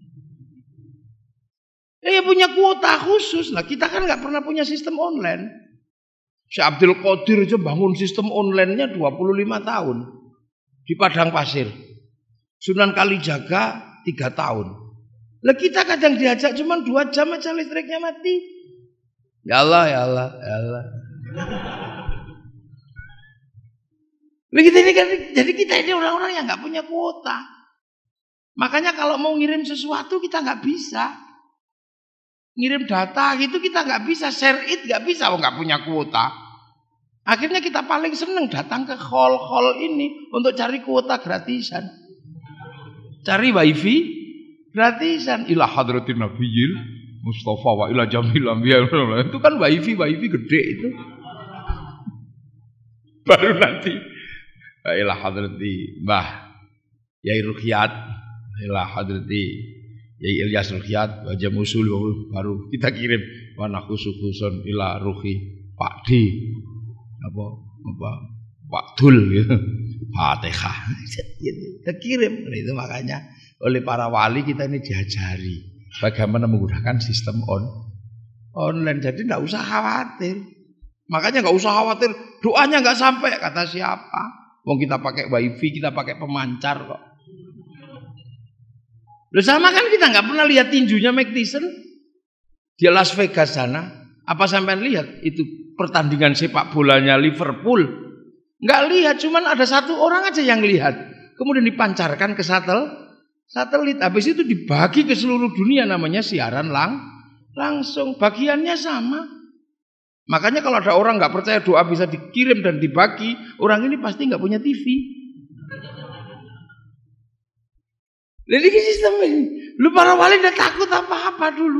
Eh punya kuota khusus. Nah kita kan nggak pernah punya sistem online. Syekh Abdul Qadir aja bangun sistem online-nya dua puluh lima tahun di Padang Pasir. Sunan Kalijaga tiga tahun. Lah kita kadang diajak cuma dua jam aja listriknya mati. Ya Allah, ya Allah, ya Allah. Begitu ini kan, jadi kita ini orang-orang yang nggak punya kuota. Makanya kalau mau ngirim sesuatu kita nggak bisa, ngirim data gitu kita nggak bisa, share it nggak bisa, oh nggak punya kuota. Akhirnya kita paling seneng datang ke hall-hall ini untuk cari kuota gratisan. Cari wifi gratisan. Ila hadratin nabiyil Mustafa wa ila jamil anbiya. Itu kan wifi wifi gede itu. Baru nanti ila hadrati Mbah Yai Ruqyat, ila hadrati Yai Ilyas Ruqyat, wajah musul baru kita kirim wa nakhususun ila ruhi Pak D. Apa apa Pak Dul gitu. Fatihah. Kita kirim. Itu makanya oleh para wali kita ini diajari bagaimana menggunakan sistem on online. Jadi enggak usah khawatir. Makanya enggak usah khawatir doanya enggak sampai kata siapa. Wong kita pakai wifi, kita pakai pemancar kok. Loh sama kan kita enggak pernah lihat tinjunya Mike Tyson di Las Vegas sana. Apa sampean lihat itu pertandingan sepak bolanya Liverpool? Enggak lihat, cuman ada satu orang aja yang lihat. Kemudian dipancarkan ke satel, satelit. Habis itu dibagi ke seluruh dunia namanya siaran lang, langsung. Bagiannya sama. Makanya kalau ada orang enggak percaya doa bisa dikirim dan dibagi, orang ini pasti enggak punya T V. Jadi sistem ini, lu para wali udah takut apa-apa dulu.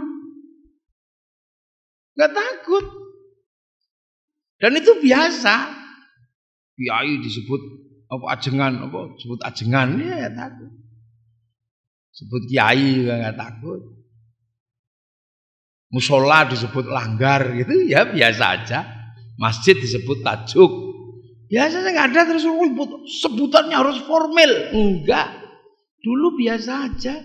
Enggak takut. Dan itu biasa. Kiai disebut apa ajengan, apa disebut ajengan ya, ya takut. Sebut kiai juga enggak takut. Musola disebut langgar gitu ya biasa aja. Masjid disebut tajuk. Biasanya enggak ada terus sebutannya harus formal. Enggak. Dulu biasa aja.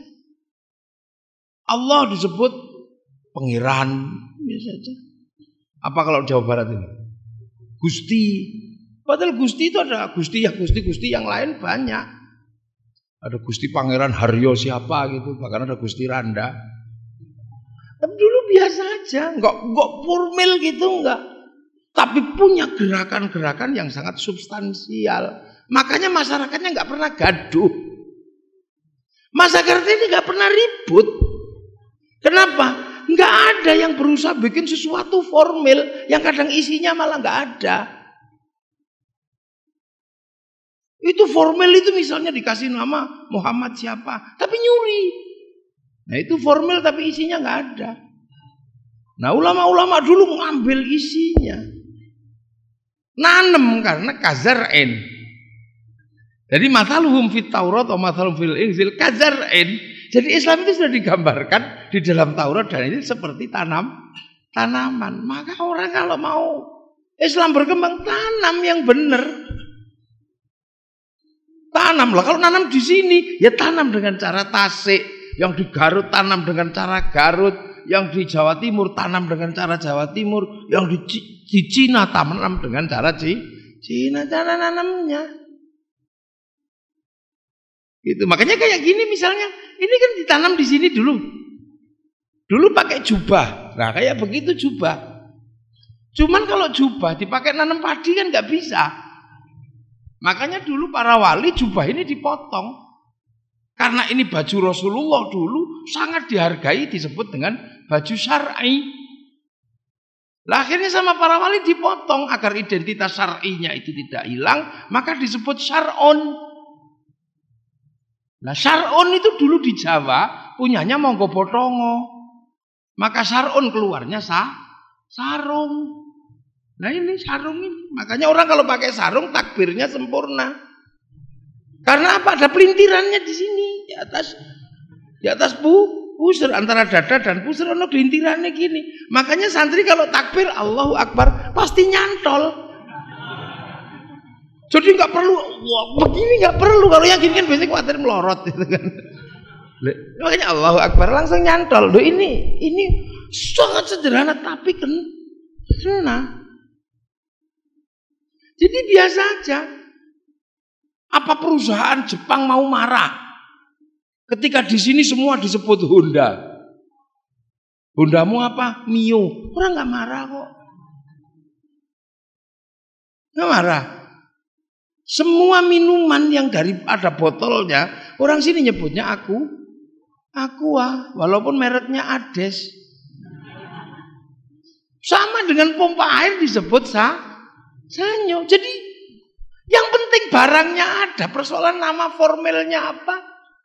Allah disebut pangeran biasa aja. Apa kalau Jawa Barat ini? Gusti. Padahal Gusti itu ada Gusti ya Gusti Gusti yang lain banyak. Ada Gusti Pangeran Haryo siapa gitu, bahkan ada Gusti Randa. Tapi dulu biasa aja, enggak enggak formal gitu enggak. Tapi punya gerakan-gerakan yang sangat substansial. Makanya masyarakatnya enggak pernah gaduh. Masyarakat ini enggak pernah ribut. Kenapa? Enggak ada yang berusaha bikin sesuatu formal yang kadang isinya malah enggak ada. Itu formal itu misalnya dikasih nama Muhammad siapa, tapi nyuri. Nah itu formal tapi isinya nggak ada. Nah ulama-ulama dulu mengambil isinya, nanem karena kazar'in. Jadi mathaluhum fit Taurat atau mathaluhum fil Injil kazar'in. Jadi Islam itu sudah digambarkan di dalam Taurat dan ini seperti tanam tanaman. Maka orang kalau mau Islam berkembang tanam yang benar. Tanam lah, kalau nanam di sini ya tanam dengan cara Tasik, yang di Garut tanam dengan cara Garut, yang di Jawa Timur tanam dengan cara Jawa Timur, yang di, di Cina tanam dengan cara Cina cara nanamnya. Gitu. Makanya kayak gini misalnya, ini kan ditanam di sini dulu. Dulu pakai jubah. Nah, kayak begitu jubah. Cuman kalau jubah dipakai nanam padi kan nggak bisa. Makanya dulu para wali jubah ini dipotong. Karena ini baju Rasulullah dulu sangat dihargai disebut dengan baju syar'i. Lah akhirnya sama para wali dipotong agar identitas syar'inya itu tidak hilang, maka disebut syar'un. Nah syar'un itu dulu di Jawa punyanya Monggo Potongo. Maka syar'un keluarnya sah, sarung. Nah ini sarung ini. Makanya orang kalau pakai sarung takbirnya sempurna. Karena apa? Ada pelintirannya di sini di atas di atas bu, pusar antara dada dan pusar ono pelintirannya gini. Makanya santri kalau takbir Allahu Akbar pasti nyantol. Jadi nggak perlu wah, begini nggak perlu. Kalau yang gini kan biasanya khawatir melorot gitu kan. Makanya Allahu Akbar langsung nyantol. Loh ini ini sangat sederhana tapi kan kena. Jadi biasa aja. Apa perusahaan Jepang mau marah ketika di sini semua disebut Honda? Hondamu apa? Mio. Orang nggak marah kok. Nggak marah. Semua minuman yang dari ada botolnya, orang sini nyebutnya aku, Aqua, walaupun mereknya Ades. Sama dengan pompa air disebut sah. Sanyo. Jadi yang penting barangnya ada, persoalan nama formelnya apa.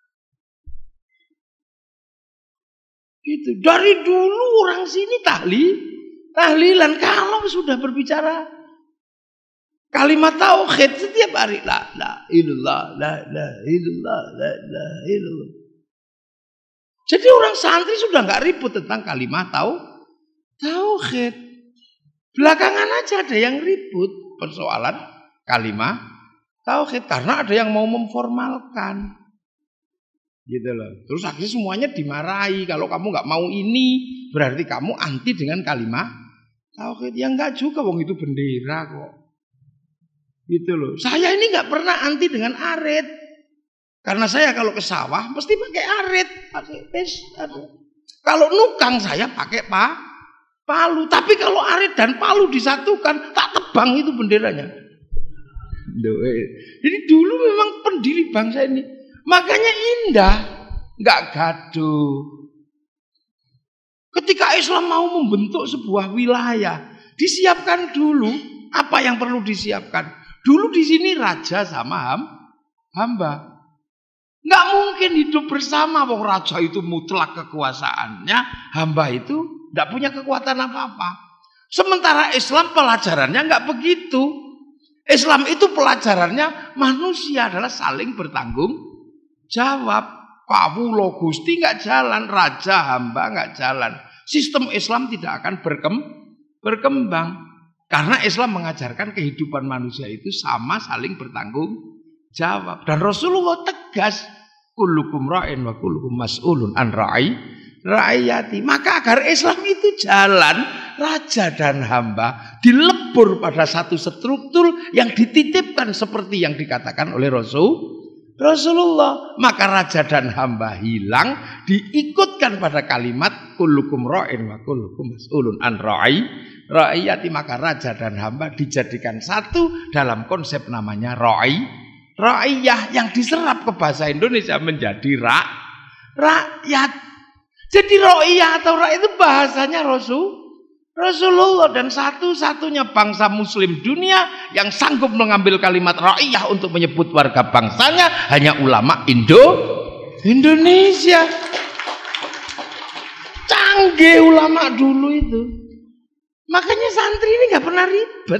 Gitu. Dari dulu orang sini tahlil, tahlilan kalau sudah berbicara kalimat tauhid setiap hari la la ilallah la la ilallah la la ilallah. Jadi orang santri sudah nggak ribut tentang kalimat tau tauhid. Belakangan aja ada yang ribut persoalan kalimat tauhid karena ada yang mau memformalkan, gitu loh. Terus akhirnya semuanya dimarahi. Kalau kamu nggak mau ini, berarti kamu anti dengan kalimat tauhid. Ya nggak juga, wong itu bendera kok. Gitu loh. Saya ini nggak pernah anti dengan arit. Karena saya kalau ke sawah mesti pakai arit, pakai pes. Kalau nukang saya pakai pa, palu. Tapi kalau arit dan palu disatukan, tak tebang itu benderanya. Jadi dulu memang pendiri bangsa ini, makanya indah, nggak gaduh. Ketika Islam mau membentuk sebuah wilayah, disiapkan dulu apa yang perlu disiapkan. Dulu di sini raja sama ham, hamba. Nggak mungkin hidup bersama, wong raja itu mutlak kekuasaannya, hamba itu nggak punya kekuatan apa-apa. Sementara Islam pelajarannya nggak begitu. Islam itu pelajarannya manusia adalah saling bertanggung jawab. Kawula Gusti nggak jalan, raja hamba nggak jalan. Sistem Islam tidak akan berkem, berkembang karena Islam mengajarkan kehidupan manusia itu sama, saling bertanggung jawab. Dan Rasulullah tegas, kullukum ra'in wa kullukum mas'ulun an ra'i ra'iyati. Maka agar Islam itu jalan, raja dan hamba dilebur pada satu struktur yang dititipkan seperti yang dikatakan oleh Rasul Rasulullah. Maka raja dan hamba hilang, diikutkan pada kalimat kullukum ra'in wa kullukum mas'ulun an ra'i ra'iyati. Maka raja dan hamba dijadikan satu dalam konsep namanya ra'i ra'iyah, yang diserap ke bahasa Indonesia menjadi ra, rakyat. Jadi ra'iyah atau rakyat itu bahasanya Rasul Rasulullah, dan satu-satunya bangsa muslim dunia yang sanggup mengambil kalimat ra'iyah untuk menyebut warga bangsanya hanya ulama Indo Indonesia. Canggih ulama dulu itu. Makanya santri ini nggak pernah ribet.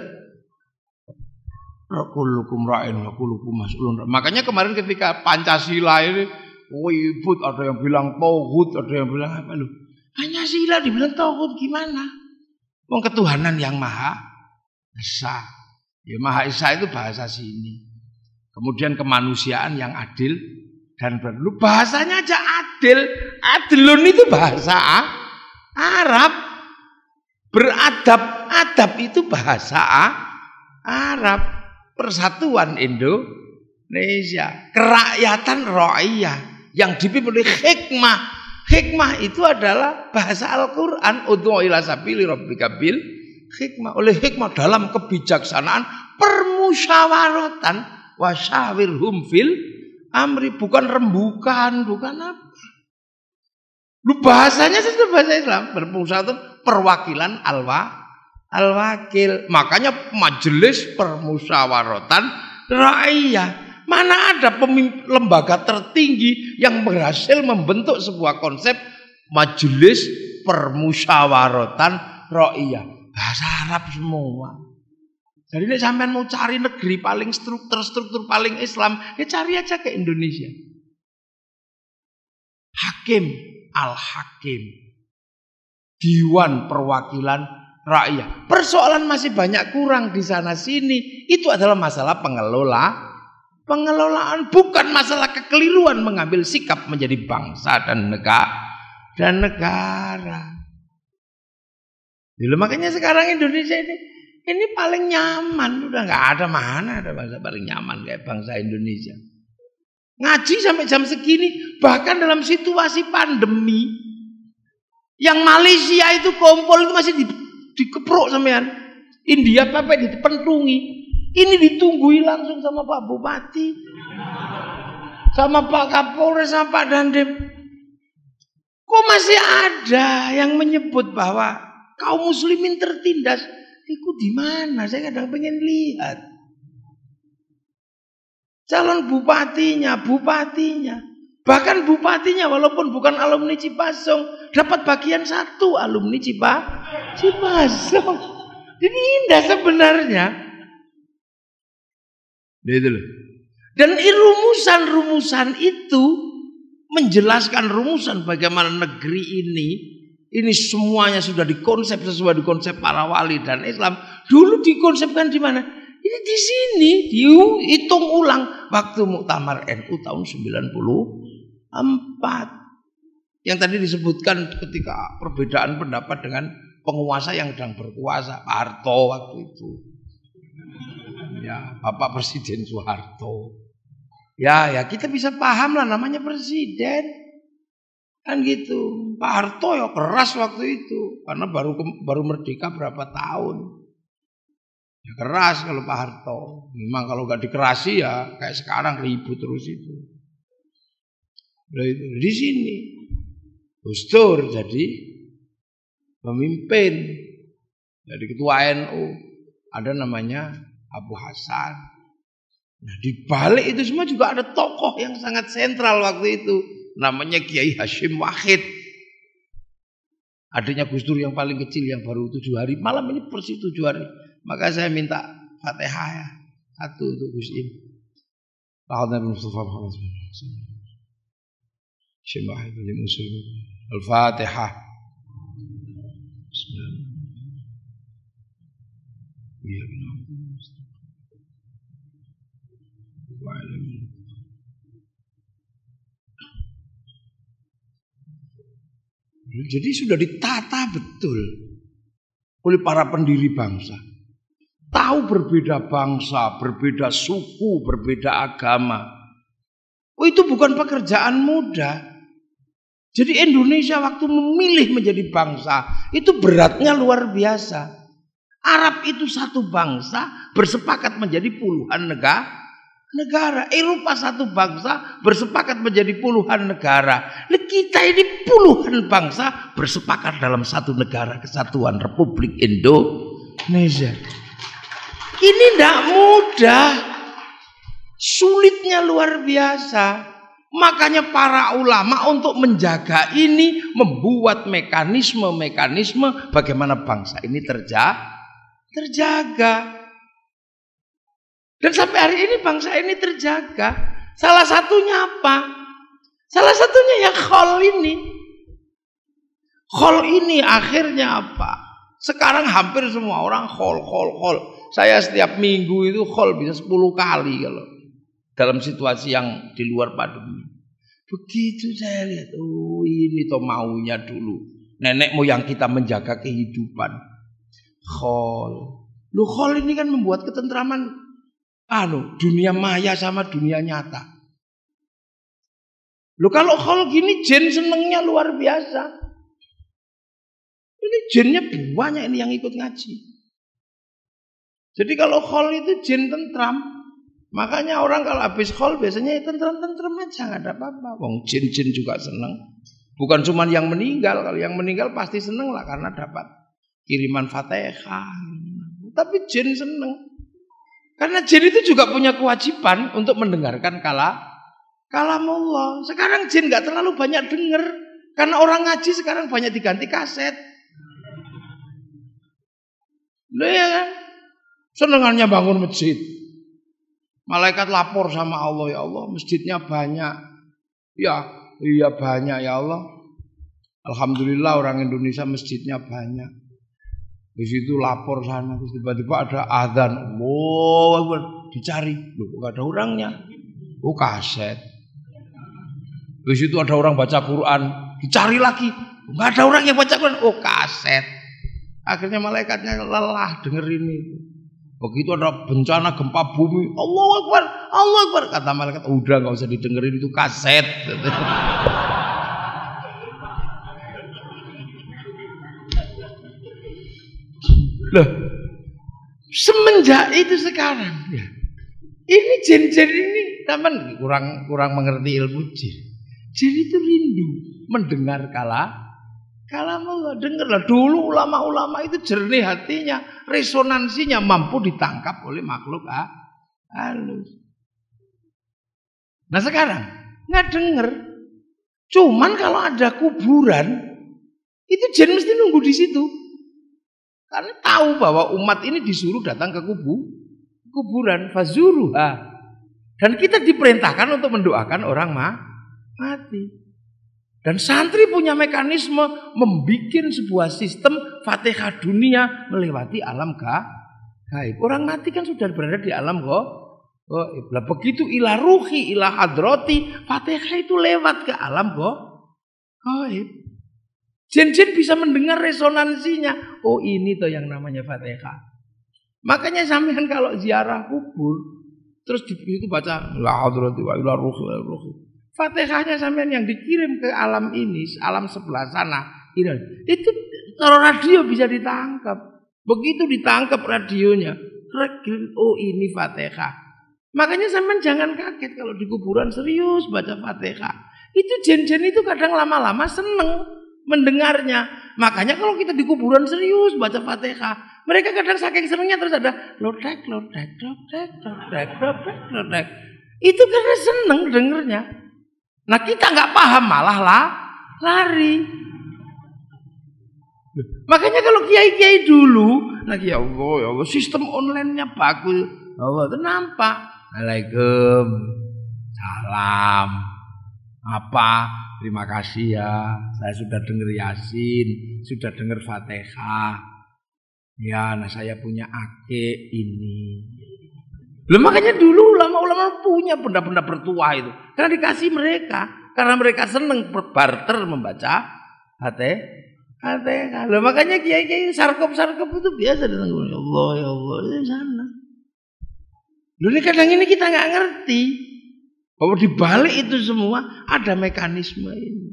Kullukum ra'in wa kullukum mas'ulun. Makanya kemarin ketika Pancasila ini ribut, ada yang bilang tauhid, ada yang bilang apa loh. Pancasila dibilang tauhid gimana? Wong ketuhanan yang maha esa. Ya maha esa itu bahasa sini. Kemudian kemanusiaan yang adil dan perlu, bahasanya aja adil. Adilun itu bahasa Arab. Beradab, adab itu bahasa Arab. Persatuan Indonesia, kerakyatan ra'iyah yang dipimpin oleh hikmah. Hikmah itu adalah bahasa Al-Quran. Ud'u ila sabili rabbika bil hikmah. Oleh hikmah dalam kebijaksanaan, permusyawaratan, wasyawirhum fil amri, bukan rembukan, bukan apa. Lu bahasanya sesuai bahasa Islam, permusyawaratan, perwakilan alwa al-wakil. Makanya majelis permusyawaratan rakyat. Mana ada pemimpin, lembaga tertinggi yang berhasil membentuk sebuah konsep majelis permusyawaratan rakyat. Bahasa Arab semua. Jadi ini sampean mau cari negeri paling struktur-struktur paling Islam, ya cari aja ke Indonesia. Hakim al-Hakim, Dewan Perwakilan Rakyat. Persoalan masih banyak kurang di sana sini. Itu adalah masalah pengelola pengelolaan, bukan masalah kekeliruan mengambil sikap menjadi bangsa dan negara dan negara. Jadi makanya sekarang Indonesia ini ini paling nyaman, udah nggak ada mana ada bangsa paling nyaman kayak bangsa Indonesia. Ngaji sampai jam segini, bahkan dalam situasi pandemi, yang Malaysia itu kumpul itu masih di, dikepruk sampean, India sampai dipentungi. Ini ditungguin langsung sama Pak Bupati, sama Pak Kapolres, sama Pak Dandim. Kok masih ada yang menyebut bahwa kaum muslimin tertindas? Iku di mana? Saya kadang pengen lihat. Calon bupatinya, bupatinya. Bahkan bupatinya walaupun bukan alumni Cipasung, dapat bagian satu alumni Cipa, Cipasung. Ini indah sebenarnya. Itu loh. Dan rumusan-rumusan itu menjelaskan rumusan bagaimana negeri ini. Ini semuanya sudah dikonsep sesuai dikonsep para wali dan Islam. Dulu dikonsepkan di mana? Ini di sini. Dihitung ulang waktu Muktamar N U tahun sembilan puluh empat. Yang tadi disebutkan ketika perbedaan pendapat dengan penguasa yang sedang berkuasa, Pak Harto waktu itu. Ya, Bapak Presiden Soeharto. Ya, ya kita bisa paham lah namanya presiden. Kan gitu. Pak Harto ya keras waktu itu karena baru baru merdeka berapa tahun. Ya keras kalau Pak Harto. Memang kalau nggak dikerasi ya kayak sekarang ribut terus itu. Di sini Gus Dur jadi pemimpin, jadi ketua N U, ada namanya Abu Hasan. Nah di balik itu semua juga ada tokoh yang sangat sentral waktu itu, namanya Kiai Hashim Wahid. Adiknya Gus Dur yang paling kecil yang baru tujuh hari, malam ini persis tujuh hari. Maka saya minta Fatihah ya, satu untuk Gus Im. Al-Fatihah. Jadi sudah ditata betul oleh para pendiri bangsa. Tahu berbeda bangsa, berbeda suku, berbeda agama. Oh itu bukan pekerjaan mudah. Jadi Indonesia waktu memilih menjadi bangsa itu beratnya luar biasa. Arab itu satu bangsa bersepakat menjadi puluhan negara. Negara Eropa satu bangsa bersepakat menjadi puluhan negara. Nah, kita ini puluhan bangsa bersepakat dalam satu negara kesatuan Republik Indonesia. Ini tidak mudah, sulitnya luar biasa. Makanya para ulama untuk menjaga ini membuat mekanisme-mekanisme bagaimana bangsa ini terjaga. terjaga. Dan sampai hari ini bangsa ini terjaga. Salah satunya apa? Salah satunya ya khol ini. Khol ini akhirnya apa? Sekarang hampir semua orang khol, khol, khol. Saya setiap minggu itu khol bisa sepuluh kali kalau dalam situasi yang di luar pandemi. Begitu saya lihat, oh ini toh maunya dulu. Nenek moyang kita menjaga kehidupan. Khol. Lu khol ini kan membuat ketentraman anu dunia maya sama dunia nyata. Lu kalau khol gini jin senengnya luar biasa. Ini jinnya banyak ini yang ikut ngaji. Jadi kalau khol itu jin tentram. Makanya orang kalau habis khol biasanya tentram-tentram aja, nggak ada apa-apa. Wong jin-jin juga seneng. Bukan cuma yang meninggal, kalau yang meninggal pasti seneng lah karena dapat kiriman Fatihah. Tapi jin seneng. Karena jin itu juga punya kewajiban untuk mendengarkan kala kalamullah. Sekarang jin nggak terlalu banyak denger karena orang ngaji sekarang banyak diganti kaset. Loh ya kan? Senengannya bangun masjid. Malaikat lapor sama Allah, ya Allah, masjidnya banyak. Ya, iya banyak ya Allah. Alhamdulillah orang Indonesia masjidnya banyak. Di situ lapor sana, terus tiba-tiba ada azan. Wow, dicari, loh, gak ada orangnya. Oh kaset. Di situ ada orang baca Quran, dicari lagi, gak ada orang yang baca Quran. Oh kaset. Akhirnya malaikatnya lelah dengerin itu. Begitu ada bencana gempa bumi, Allahu Akbar, Allahu Akbar, kata malaikat, udah nggak usah didengerin itu kaset. Loh, semenjak itu sekarang, ya, ini jin-jin ini, teman kurang kurang mengerti ilmu jin. Jin itu rindu mendengar kala Kalamullah, dengarlah dulu ulama-ulama itu jernih hatinya, resonansinya mampu ditangkap oleh makhluk ah, halus. Nah sekarang nggak denger. Cuman kalau ada kuburan, itu jin mesti nunggu di situ. Karena tahu bahwa umat ini disuruh datang ke kubu, kuburan, fazuruha. Dan kita diperintahkan untuk mendoakan orang ma, mati. Dan santri punya mekanisme membuat sebuah sistem Fatihah dunia melewati alam gaib. Orang mati kan sudah berada di alam kok. Oh, begitu ila ruhi, ila hadrati, Fatihah itu lewat ke alam kok. Gaib. Jin-jin bisa mendengar resonansinya. Oh, ini tuh yang namanya Fatihah. Makanya sampean kalau ziarah kubur terus di situ baca la hadrati wa ila ruhi wa ruhi. Fatihahnya sampean yang dikirim ke alam ini, alam sebelah sana, ini, itu kalau radio bisa ditangkap. Begitu ditangkap radionya, oh ini Fatihah. Makanya sampean jangan kaget kalau di kuburan serius baca Fatihah. Itu jen-jen itu kadang lama-lama seneng mendengarnya. Makanya kalau kita di kuburan serius baca Fatihah, mereka kadang saking senengnya terus ada lodek, lodek, lodek, lodek, lodek, lodek. Itu karena seneng dengernya. Nah kita nggak paham malah lah lari. Makanya kalau kiai-kiai dulu, lagi ya Allah, ya Allah, sistem online-nya bagus, Allah itu nampak. Assalamualaikum, salam, apa? Terima kasih ya, saya sudah dengar Yasin, sudah dengar Fatihah. Ya, nah saya punya ake ini. Loh, makanya dulu ulama-ulama punya benda-benda bertuah itu. Karena dikasih mereka. Karena mereka senang berbarter membaca Fatihah. Loh, makanya kiai-kiai sarkop-sarkop itu biasa datang. Ya Allah, ya Allah, di sana. Loh, ini kadang ini kita nggak ngerti. Bahwa di balik itu semua ada mekanisme ini.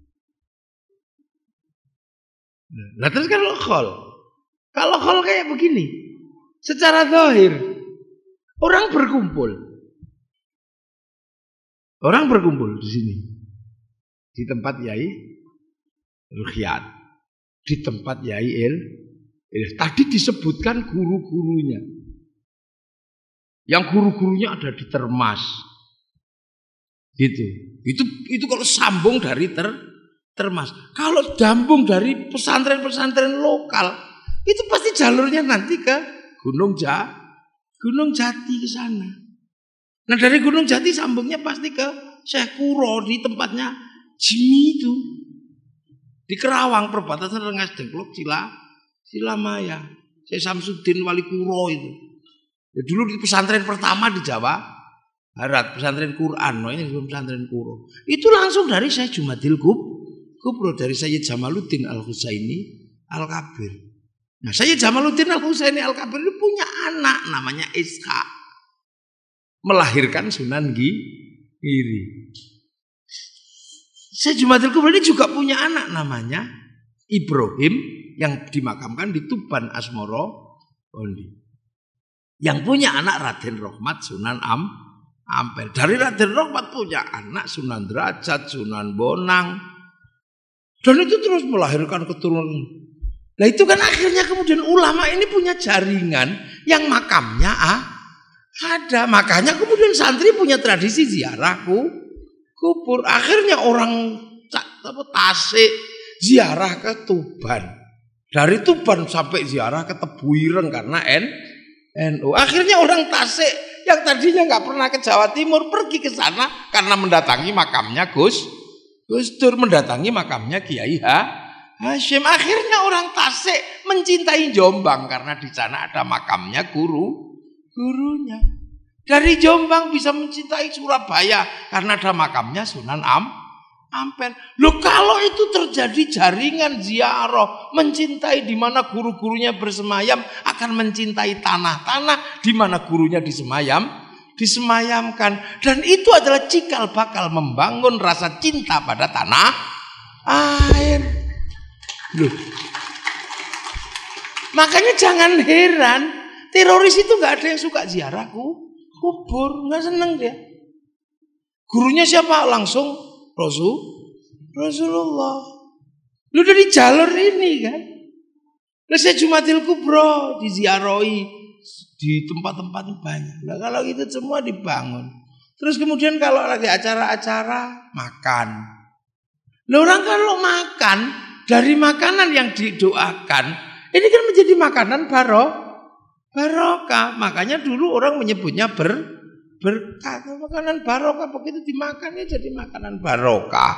Nah terus kalau khol. Kalau khol kayak begini. Secara zahir. Orang berkumpul. Orang berkumpul di sini. Di tempat Yai Ruhyat. Di tempat Yai Il. Tadi disebutkan guru-gurunya. Yang guru-gurunya ada di Termas. Gitu. Itu itu kalau sambung dari ter, Termas. Kalau sambung dari pesantren-pesantren lokal, itu pasti jalurnya nanti ke Gunung Ja. Gunung Jati ke sana. Nah dari Gunung Jati sambungnya pasti ke Syekh Kuro di tempatnya Jimmy itu. Di Kerawang perbatasan Rengas Dengklok Cila, Cilamaya. Syekh Samsudin Wali Kuro itu. Ya, dulu di pesantren pertama di Jawa Barat, pesantren Quran, no, ini pesantren Kuro. Itu langsung dari Syekh Jumadil Kubro, dari Sayyid Jamaluddin Al-Husaini Al-Kabir. Nah, Sayyid Jamaluddin Al-Husaini Al-Kabir itu punya anak namanya Ishaq. Melahirkan Sunan Giri. Sayyid Jumadil Kubro ini juga punya anak namanya Ibrahim yang dimakamkan di Tuban Asmoro Bondi. Yang punya anak Raden Rohmat Sunan Am Ampel. Dari Raden Rohmat punya anak Sunan Derajat, Sunan Bonang. Dan itu terus melahirkan keturunan. Nah itu kan akhirnya kemudian ulama ini punya jaringan yang makamnya ah, ada. Makanya kemudian santri punya tradisi ziarah kubur. Akhirnya orang apa, Tasik ziarah ke Tuban. Dari Tuban sampai ziarah ke Tebuireng karena N N U. Akhirnya orang Tasik yang tadinya nggak pernah ke Jawa Timur pergi ke sana karena mendatangi makamnya Gus Gus Dur, mendatangi makamnya Kiai Hashim. Akhirnya orang Tasik mencintai Jombang karena di sana ada makamnya guru gurunya. Dari Jombang bisa mencintai Surabaya karena ada makamnya Sunan Am Ampel. Loh kalau itu terjadi jaringan ziarah, mencintai di mana guru-gurunya bersemayam, akan mencintai tanah-tanah di mana gurunya disemayam, disemayamkan. Dan itu adalah cikal bakal membangun rasa cinta pada tanah air. Loh. Makanya jangan heran, teroris itu nggak ada yang suka ziarah kubur, nggak seneng dia. Gurunya siapa? Langsung Rasul, Rasulullah. Lu dari jalur ini kan. Lah saya Jumatil Kubro diziarahi di tempat-tempat banyak. Nah, kalau itu semua dibangun. Terus kemudian kalau lagi acara-acara makan. Lah orang kalau makan dari makanan yang didoakan, ini kan menjadi makanan baro, barokah. Makanya dulu orang menyebutnya ber, berkah. Makanan barokah begitu dimakannya jadi makanan barokah.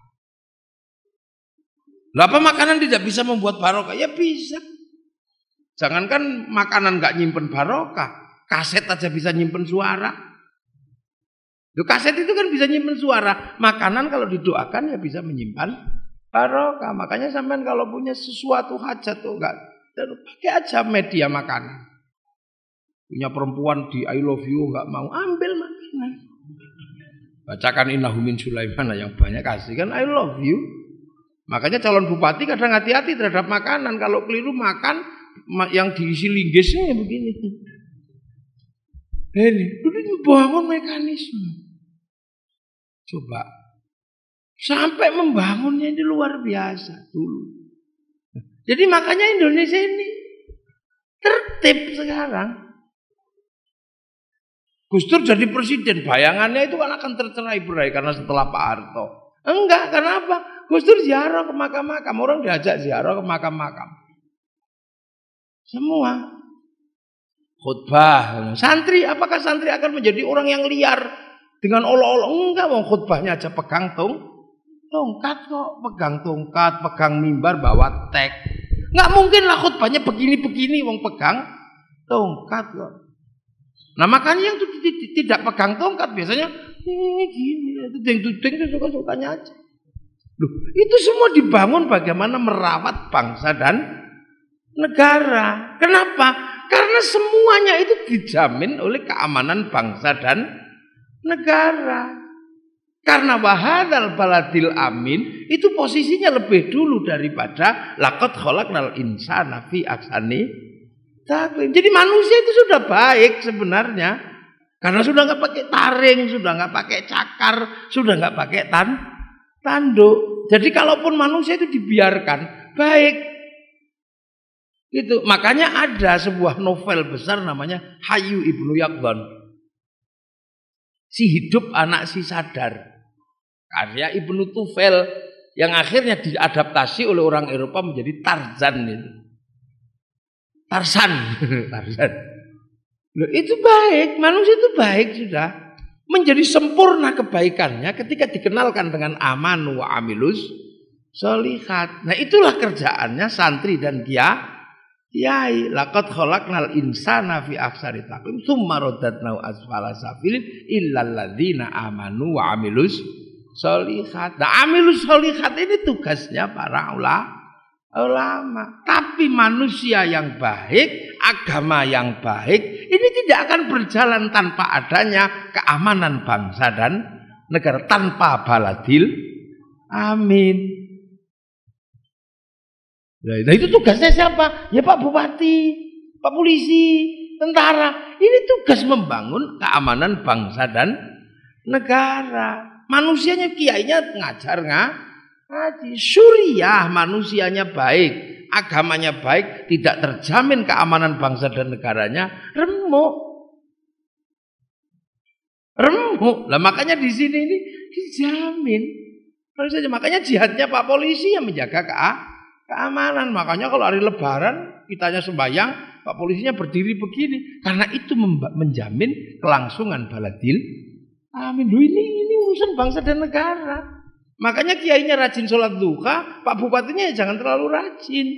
Lah apa makanan tidak bisa membuat barokah? Ya bisa. Jangankan makanan nggak nyimpen barokah, kaset aja bisa nyimpen suara. Loh, kaset itu kan bisa nyimpen suara. Makanan kalau didoakan ya bisa menyimpan barokah. Makanya sampean kalau punya sesuatu hajat tuh enggak, pakai aja media makanan. Punya perempuan di I love you enggak mau, ambil makanan. Bacakan Innahu min Sulaiman yang banyak kasih kan I love you. Makanya calon bupati kadang hati-hati terhadap makanan. Kalau keliru makan yang diisi linggisnya begini. Ini, ini membangun mekanisme. Coba. Sampai membangunnya ini luar biasa dulu. Jadi makanya Indonesia ini tertib sekarang. Gus Dur jadi presiden, bayangannya itu kan akan tercerai-berai karena setelah Pak Harto. Enggak, kenapa? Gus Dur ziarah ke makam-makam, orang diajak ziarah ke makam-makam. Semua khutbah. Santri, apakah santri akan menjadi orang yang liar dengan olo-olo? Enggak, wong khutbahnya aja pegang tong, tongkat kok, pegang tongkat, pegang mimbar, bawa tek. Enggak mungkin lah khutbahnya begini-begini, wong pegang tongkat kok. Nah makanya yang tidak pegang tongkat biasanya ini gini, tuding-tuding itu suka-sukanya aja. Loh, itu semua dibangun bagaimana merawat bangsa dan negara. Kenapa? Karena semuanya itu dijamin oleh keamanan bangsa dan negara. Karena wahadal baladil amin itu posisinya lebih dulu daripada laqad khalaqnal insana fi ahsani taqwim. Jadi manusia itu sudah baik sebenarnya. Karena sudah nggak pakai taring, sudah nggak pakai cakar, sudah nggak pakai tan tanduk. Jadi kalaupun manusia itu dibiarkan baik. Gitu. Makanya ada sebuah novel besar namanya Hayyu Ibnu Yaqdhan. Si hidup anak si sadar. Karya Ibnu Tufel yang akhirnya diadaptasi oleh orang Eropa menjadi Tarzan itu. Tarzan, Tarzan. Loh, itu baik, manusia itu baik sudah. Menjadi sempurna kebaikannya ketika dikenalkan dengan amanu wa amilus sholihat. Nah, itulah kerjaannya santri dan kiai. Yai, laqad khalaqnal insana fi ahsani taqwim tsumma radadnahu asfala safilin illal ladzina amanu wa amilus sholihat. Nah, amilus sholihat ini tugasnya para ulama. ulama. Tapi manusia yang baik, agama yang baik, ini tidak akan berjalan tanpa adanya keamanan bangsa dan negara, tanpa baladil amin. Nah itu tugasnya siapa? Ya Pak Bupati, Pak Polisi, tentara. Ini tugas membangun keamanan bangsa dan negara. Manusianya, kiainya ngajar nggak? Ngaji. Suriah manusianya baik, agamanya baik, tidak terjamin keamanan bangsa dan negaranya, remuk. Remuk. Lah makanya di sini ini dijamin. Kalau saja makanya jihadnya Pak Polisi yang menjaga keamanan. Keamanan, makanya kalau hari lebaran kitanya sembahyang, Pak Polisinya berdiri begini, karena itu menjamin kelangsungan baladil amin. Duh, ini ini urusan bangsa dan negara. Makanya kiainya rajin sholat duha, Pak Bupatinya ya jangan terlalu rajin.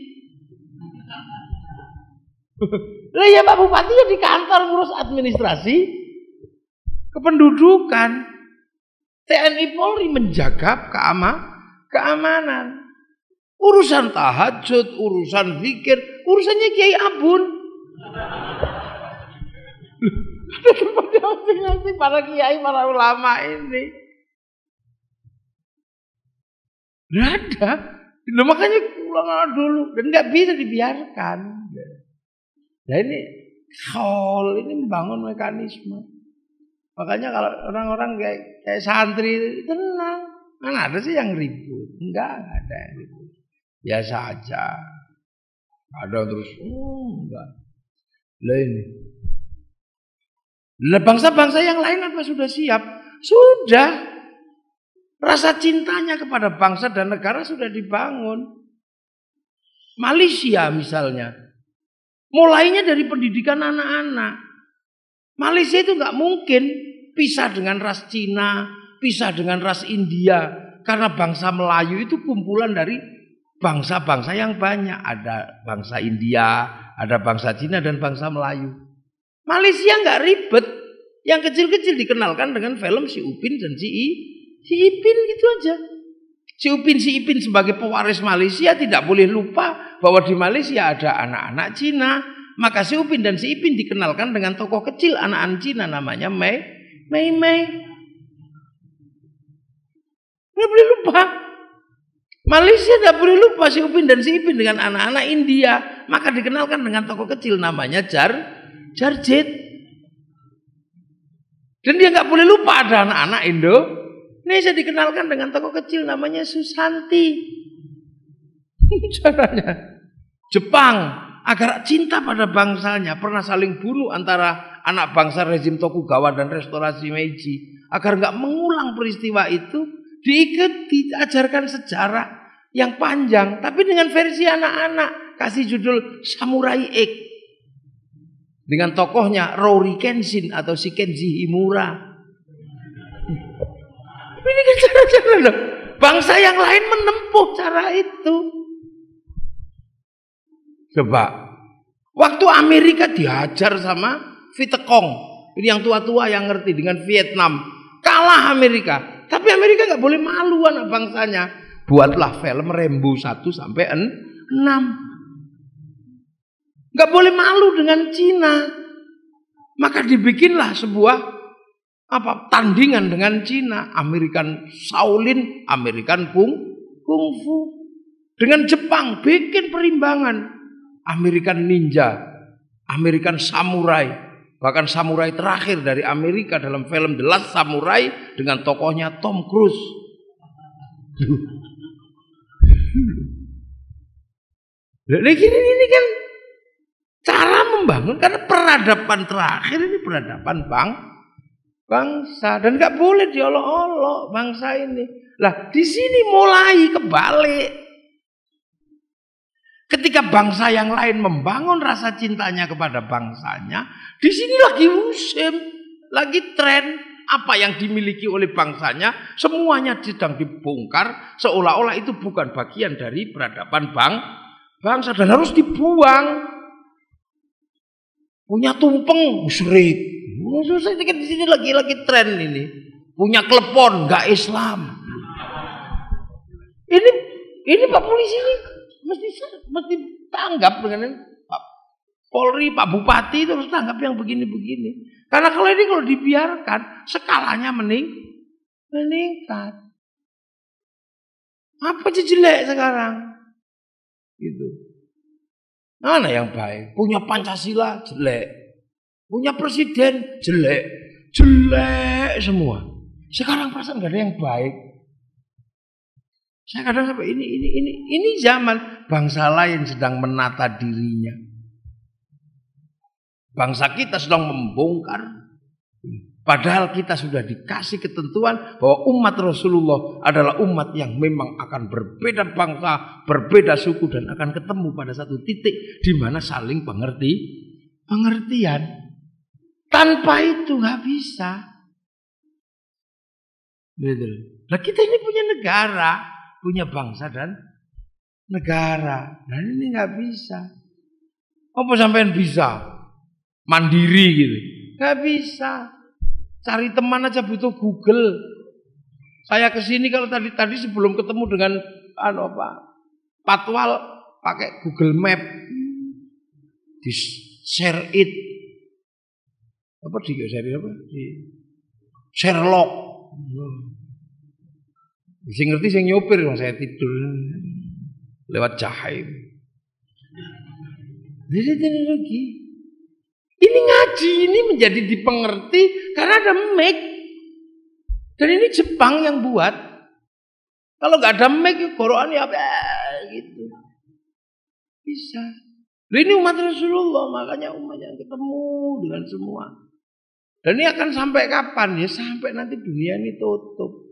Lah ya Pak Bupati ya di kantor ngurus administrasi kependudukan. T N I Polri menjaga keama, keamanan. Urusan tahajud, urusan zikir, urusannya Kiai Abun. Ada tempatnya masing-masing para kiai, para ulama ini. Nggak ada. Nah, makanya ulang dulu. Dan nggak bisa dibiarkan. Nah ini khol, ini membangun mekanisme. Makanya kalau orang-orang kayak, kayak santri, tenang. Mana ada sih yang ribut? Enggak, enggak ada yang ribut. biasa aja. Ada terus, oh enggak. Lah ini. Lah bangsa-bangsa yang lain apa sudah siap? Sudah. Rasa cintanya kepada bangsa dan negara sudah dibangun. Malaysia misalnya. Mulainya dari pendidikan anak-anak. Malaysia itu nggak mungkin pisah dengan ras Cina, pisah dengan ras India. Karena bangsa Melayu itu kumpulan dari bangsa-bangsa yang banyak. Ada bangsa India, ada bangsa Cina dan bangsa Melayu. Malaysia nggak ribet. Yang kecil-kecil dikenalkan dengan film si Upin dan si, I, si Ipin gitu aja. Si Upin, si Ipin sebagai pewaris Malaysia tidak boleh lupa bahwa di Malaysia ada anak-anak Cina. Maka si Upin dan si Ipin dikenalkan dengan tokoh kecil anak-anak Cina namanya Mei Mei Mei. Nggak boleh lupa. Malaysia tidak boleh lupa si Upin dan si Ipin dengan anak-anak India. Maka dikenalkan dengan tokoh kecil namanya Jar Jarjit. Dan dia nggak boleh lupa ada anak-anak Indo. Ini saya dikenalkan dengan tokoh kecil namanya Susanti. Caranya. Jepang agar cinta pada bangsanya pernah saling bunuh antara anak bangsa rezim Tokugawa dan restorasi Meiji. Agar nggak mengulang peristiwa itu, diikat diajarkan sejarah yang panjang, tapi dengan versi anak-anak. Kasih judul Samurai X. Dengan tokohnya Rory Kenshin atau si Kenji Himura. Ini kan cara-cara loh. Bangsa yang lain menempuh cara itu. Coba. Waktu Amerika dihajar sama Vietcong. Ini yang tua-tua yang ngerti dengan Vietnam. Kalah Amerika. Tapi Amerika gak boleh malu anak bangsanya. Buatlah film Rambo satu sampai enam. Gak boleh malu dengan Cina. Maka dibikinlah sebuah apa tandingan dengan Cina. American Shaolin, American Kung, Kung Fu. Dengan Jepang bikin perimbangan. American Ninja, American Samurai. Bahkan samurai terakhir dari Amerika dalam film The Last Samurai dengan tokohnya Tom Cruise. Lagi ini kan cara membangun, karena peradaban terakhir ini peradaban bang, bangsa, dan nggak boleh diolok-olok bangsa ini. Lah di sini mulai kebalik. Ketika bangsa yang lain membangun rasa cintanya kepada bangsanya, di sini lagi musim, lagi tren. Apa yang dimiliki oleh bangsanya semuanya sedang dibongkar, seolah-olah itu bukan bagian dari peradaban bang, bangsa dan harus dibuang. Punya tumpeng musyrik. Musyrik di sini lagi-lagi tren ini. Punya klepon nggak Islam. Ini ini Pak Polisi ini mesti mesti tanggap dengan Pak Polri, Pak Bupati itu harus tanggap yang begini-begini. Karena kalau ini kalau dibiarkan skalanya mening meningkat. Apa sih jelek sekarang? Gitu. Mana yang baik? Punya Pancasila jelek. Punya presiden jelek. Jelek semua. Sekarang perasaan gak ada yang baik. Saya kadang sampai ini ini ini ini zaman bangsa lain sedang menata dirinya. Bangsa kita sedang membongkar. Padahal kita sudah dikasih ketentuan bahwa umat Rasulullah adalah umat yang memang akan berbeda bangsa, berbeda suku dan akan ketemu pada satu titik di mana saling pengerti, pengertian. Tanpa itu nggak bisa. Nah kita ini punya negara, punya bangsa dan negara. Dan ini nggak bisa. Apa sampean bisa? Mandiri gitu. Nggak bisa. Cari teman aja butuh Google. Saya kesini kalau tadi tadi sebelum ketemu dengan anu apa Patwal pakai Google Map, di share it apa di share apa di Sherlock. Sing ngerti sing nyopir, saya tidur lewat Jahaim. Jadi teknologi. Ini ngaji ini menjadi dipengerti karena ada mic. Dan ini Jepang yang buat. Kalau nggak ada mic, Quran ya apa gitu. Bisa. Ini umat Rasulullah, makanya umat yang ketemu dengan semua. Dan ini akan sampai kapan? Ya sampai nanti dunia ini tutup.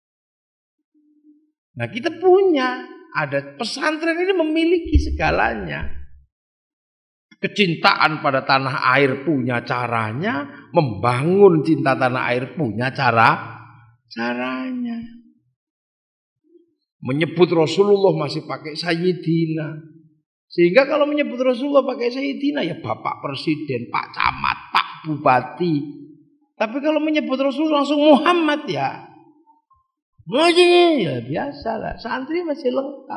Nah kita punya, ada pesantren ini memiliki segalanya. Kecintaan pada tanah air punya caranya, membangun cinta tanah air punya cara caranya. Menyebut Rasulullah masih pakai Sayyidina. Sehingga kalau menyebut Rasulullah pakai Sayyidina ya Bapak Presiden, Pak Camat, Pak Bupati. Tapi kalau menyebut Rasulullah langsung Muhammad ya. Ya biasa lah, santri masih lengkap.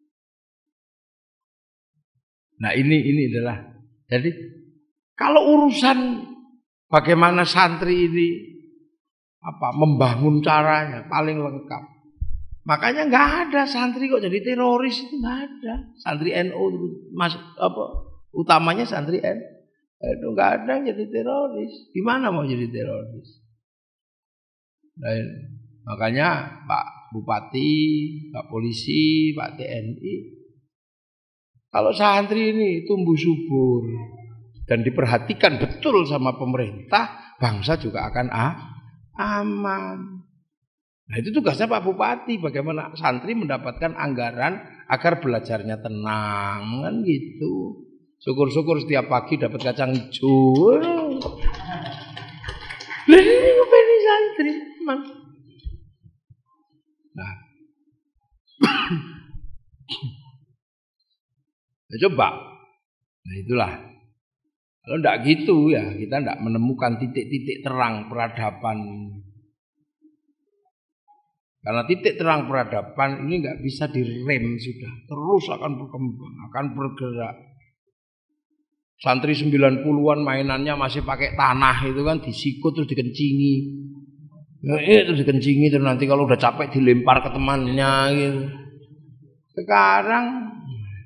Nah ini ini adalah, jadi kalau urusan bagaimana santri ini apa membangun caranya paling lengkap. Makanya nggak ada santri kok jadi teroris, itu nggak ada. Santri N U mas apa utamanya santri N U itu nggak ada yang jadi teroris. Gimana mau jadi teroris? Nah, makanya Pak Bupati, Pak Polisi, Pak T N I, kalau santri ini tumbuh subur dan diperhatikan betul sama pemerintah, bangsa juga akan ah, aman. Nah itu tugasnya Pak Bupati, bagaimana santri mendapatkan anggaran agar belajarnya tenang, kan gitu. Syukur-syukur setiap pagi dapat kacang hijau. Lah ini ngopeni santri, man. Nah. Nah, coba. Nah itulah. Kalau enggak gitu ya, kita enggak menemukan titik-titik terang peradaban. Karena titik terang peradaban ini nggak bisa direm sudah, terus akan berkembang, akan bergerak. Santri sembilan puluhan mainannya masih pakai tanah itu kan, disikut terus dikencingi. Ya, terus dikencingi terus nanti kalau udah capek dilempar ke temannya gitu. Sekarang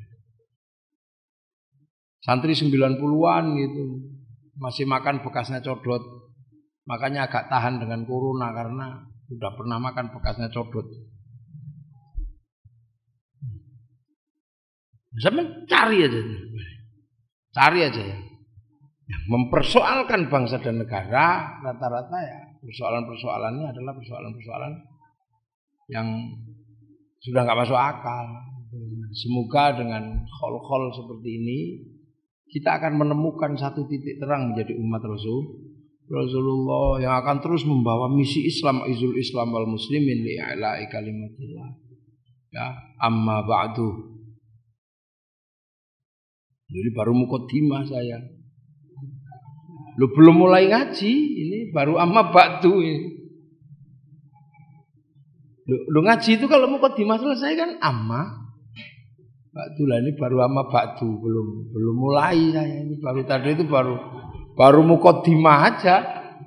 santri sembilan puluhan gitu masih makan bekasnya codot. Makanya agak tahan dengan corona karena sudah pernah makan bekasnya codot. Bisa mencari aja, cari aja ya. Mempersoalkan bangsa dan negara rata-rata ya persoalan-persoalannya adalah persoalan-persoalan yang sudah nggak masuk akal. Semoga dengan khol-khol seperti ini kita akan menemukan satu titik terang menjadi umat Rasul. Rasulullah yang akan terus membawa misi Islam, izul Islam wal muslimin li'ala'i kalimatillah. Ya, amma ba'du. Jadi baru mukaddimah saya. Lu belum mulai ngaji, ini baru amma ba'du ini. Lu, lu ngaji itu kalau mukaddimah selesai kan amma ba'du lah, ini baru amma ba'du, belum belum mulai saya ini, baru tadi itu baru baru mukaddimah aja.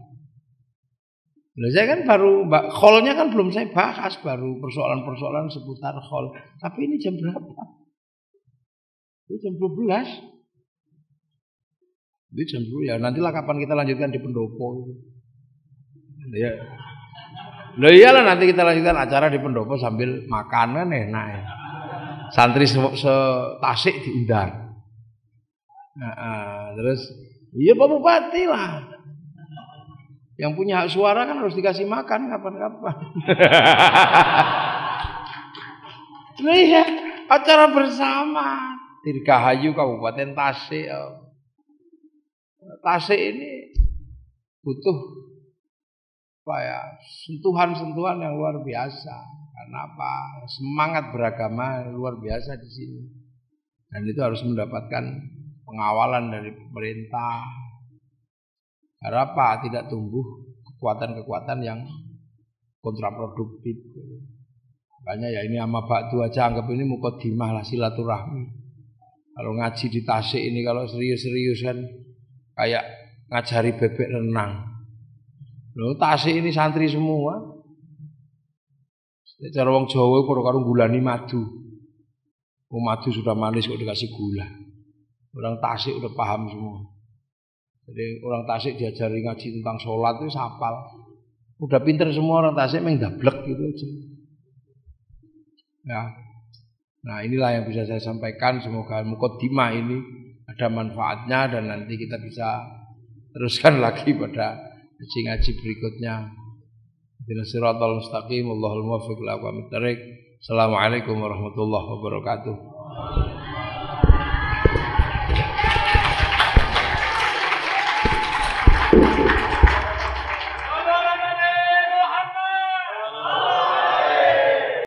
Nah, saya kan baru kholnya kan belum saya bahas, baru persoalan-persoalan seputar khol. Tapi ini jam berapa? Ini jam dua belas. Ini jam dua ya. Nantilah kapan kita lanjutkan di pendopo. Ya. Loh iyalah nanti kita lanjutkan acara di pendopo sambil makanan enak ya. Santri se-Tasik diundang. Nah, terus iya Pak Bupati lah. Yang punya hak suara kan harus dikasih makan kapan-kapan. Nah iya, acara bersama Dirgahayu Kabupaten Tasik. Tasik ini butuh apa ya, sentuhan-sentuhan yang luar biasa. Karena apa? Semangat beragama luar biasa di sini. Dan itu harus mendapatkan pengawalan dari pemerintah. Agar apa? Tidak tumbuh kekuatan-kekuatan yang kontraproduktif. Makanya ya ini sama ba'du aja, anggap ini mukaddimah lah, silaturahmi. Kalau ngaji di Tasik ini kalau serius-seriusan kayak ngajari bebek renang. Loh Tasik ini santri semua. Cara wong Jawa karo-karo gulani madu. Oh madu sudah manis kok dikasih gula. Orang Tasik udah paham semua. Jadi orang Tasik diajari ngaji tentang sholat itu hafal. Udah pinter semua orang Tasik main dablek gitu aja. Ya. Nah, inilah yang bisa saya sampaikan. Semoga mukaddimah ini ada manfaatnya dan nanti kita bisa teruskan lagi pada ngaji-ngaji berikutnya. Ihdinas siratal mustaqim, wallahul muwaffiq ila aqwamit thoriq. Assalamualaikum warahmatullahi wabarakatuh.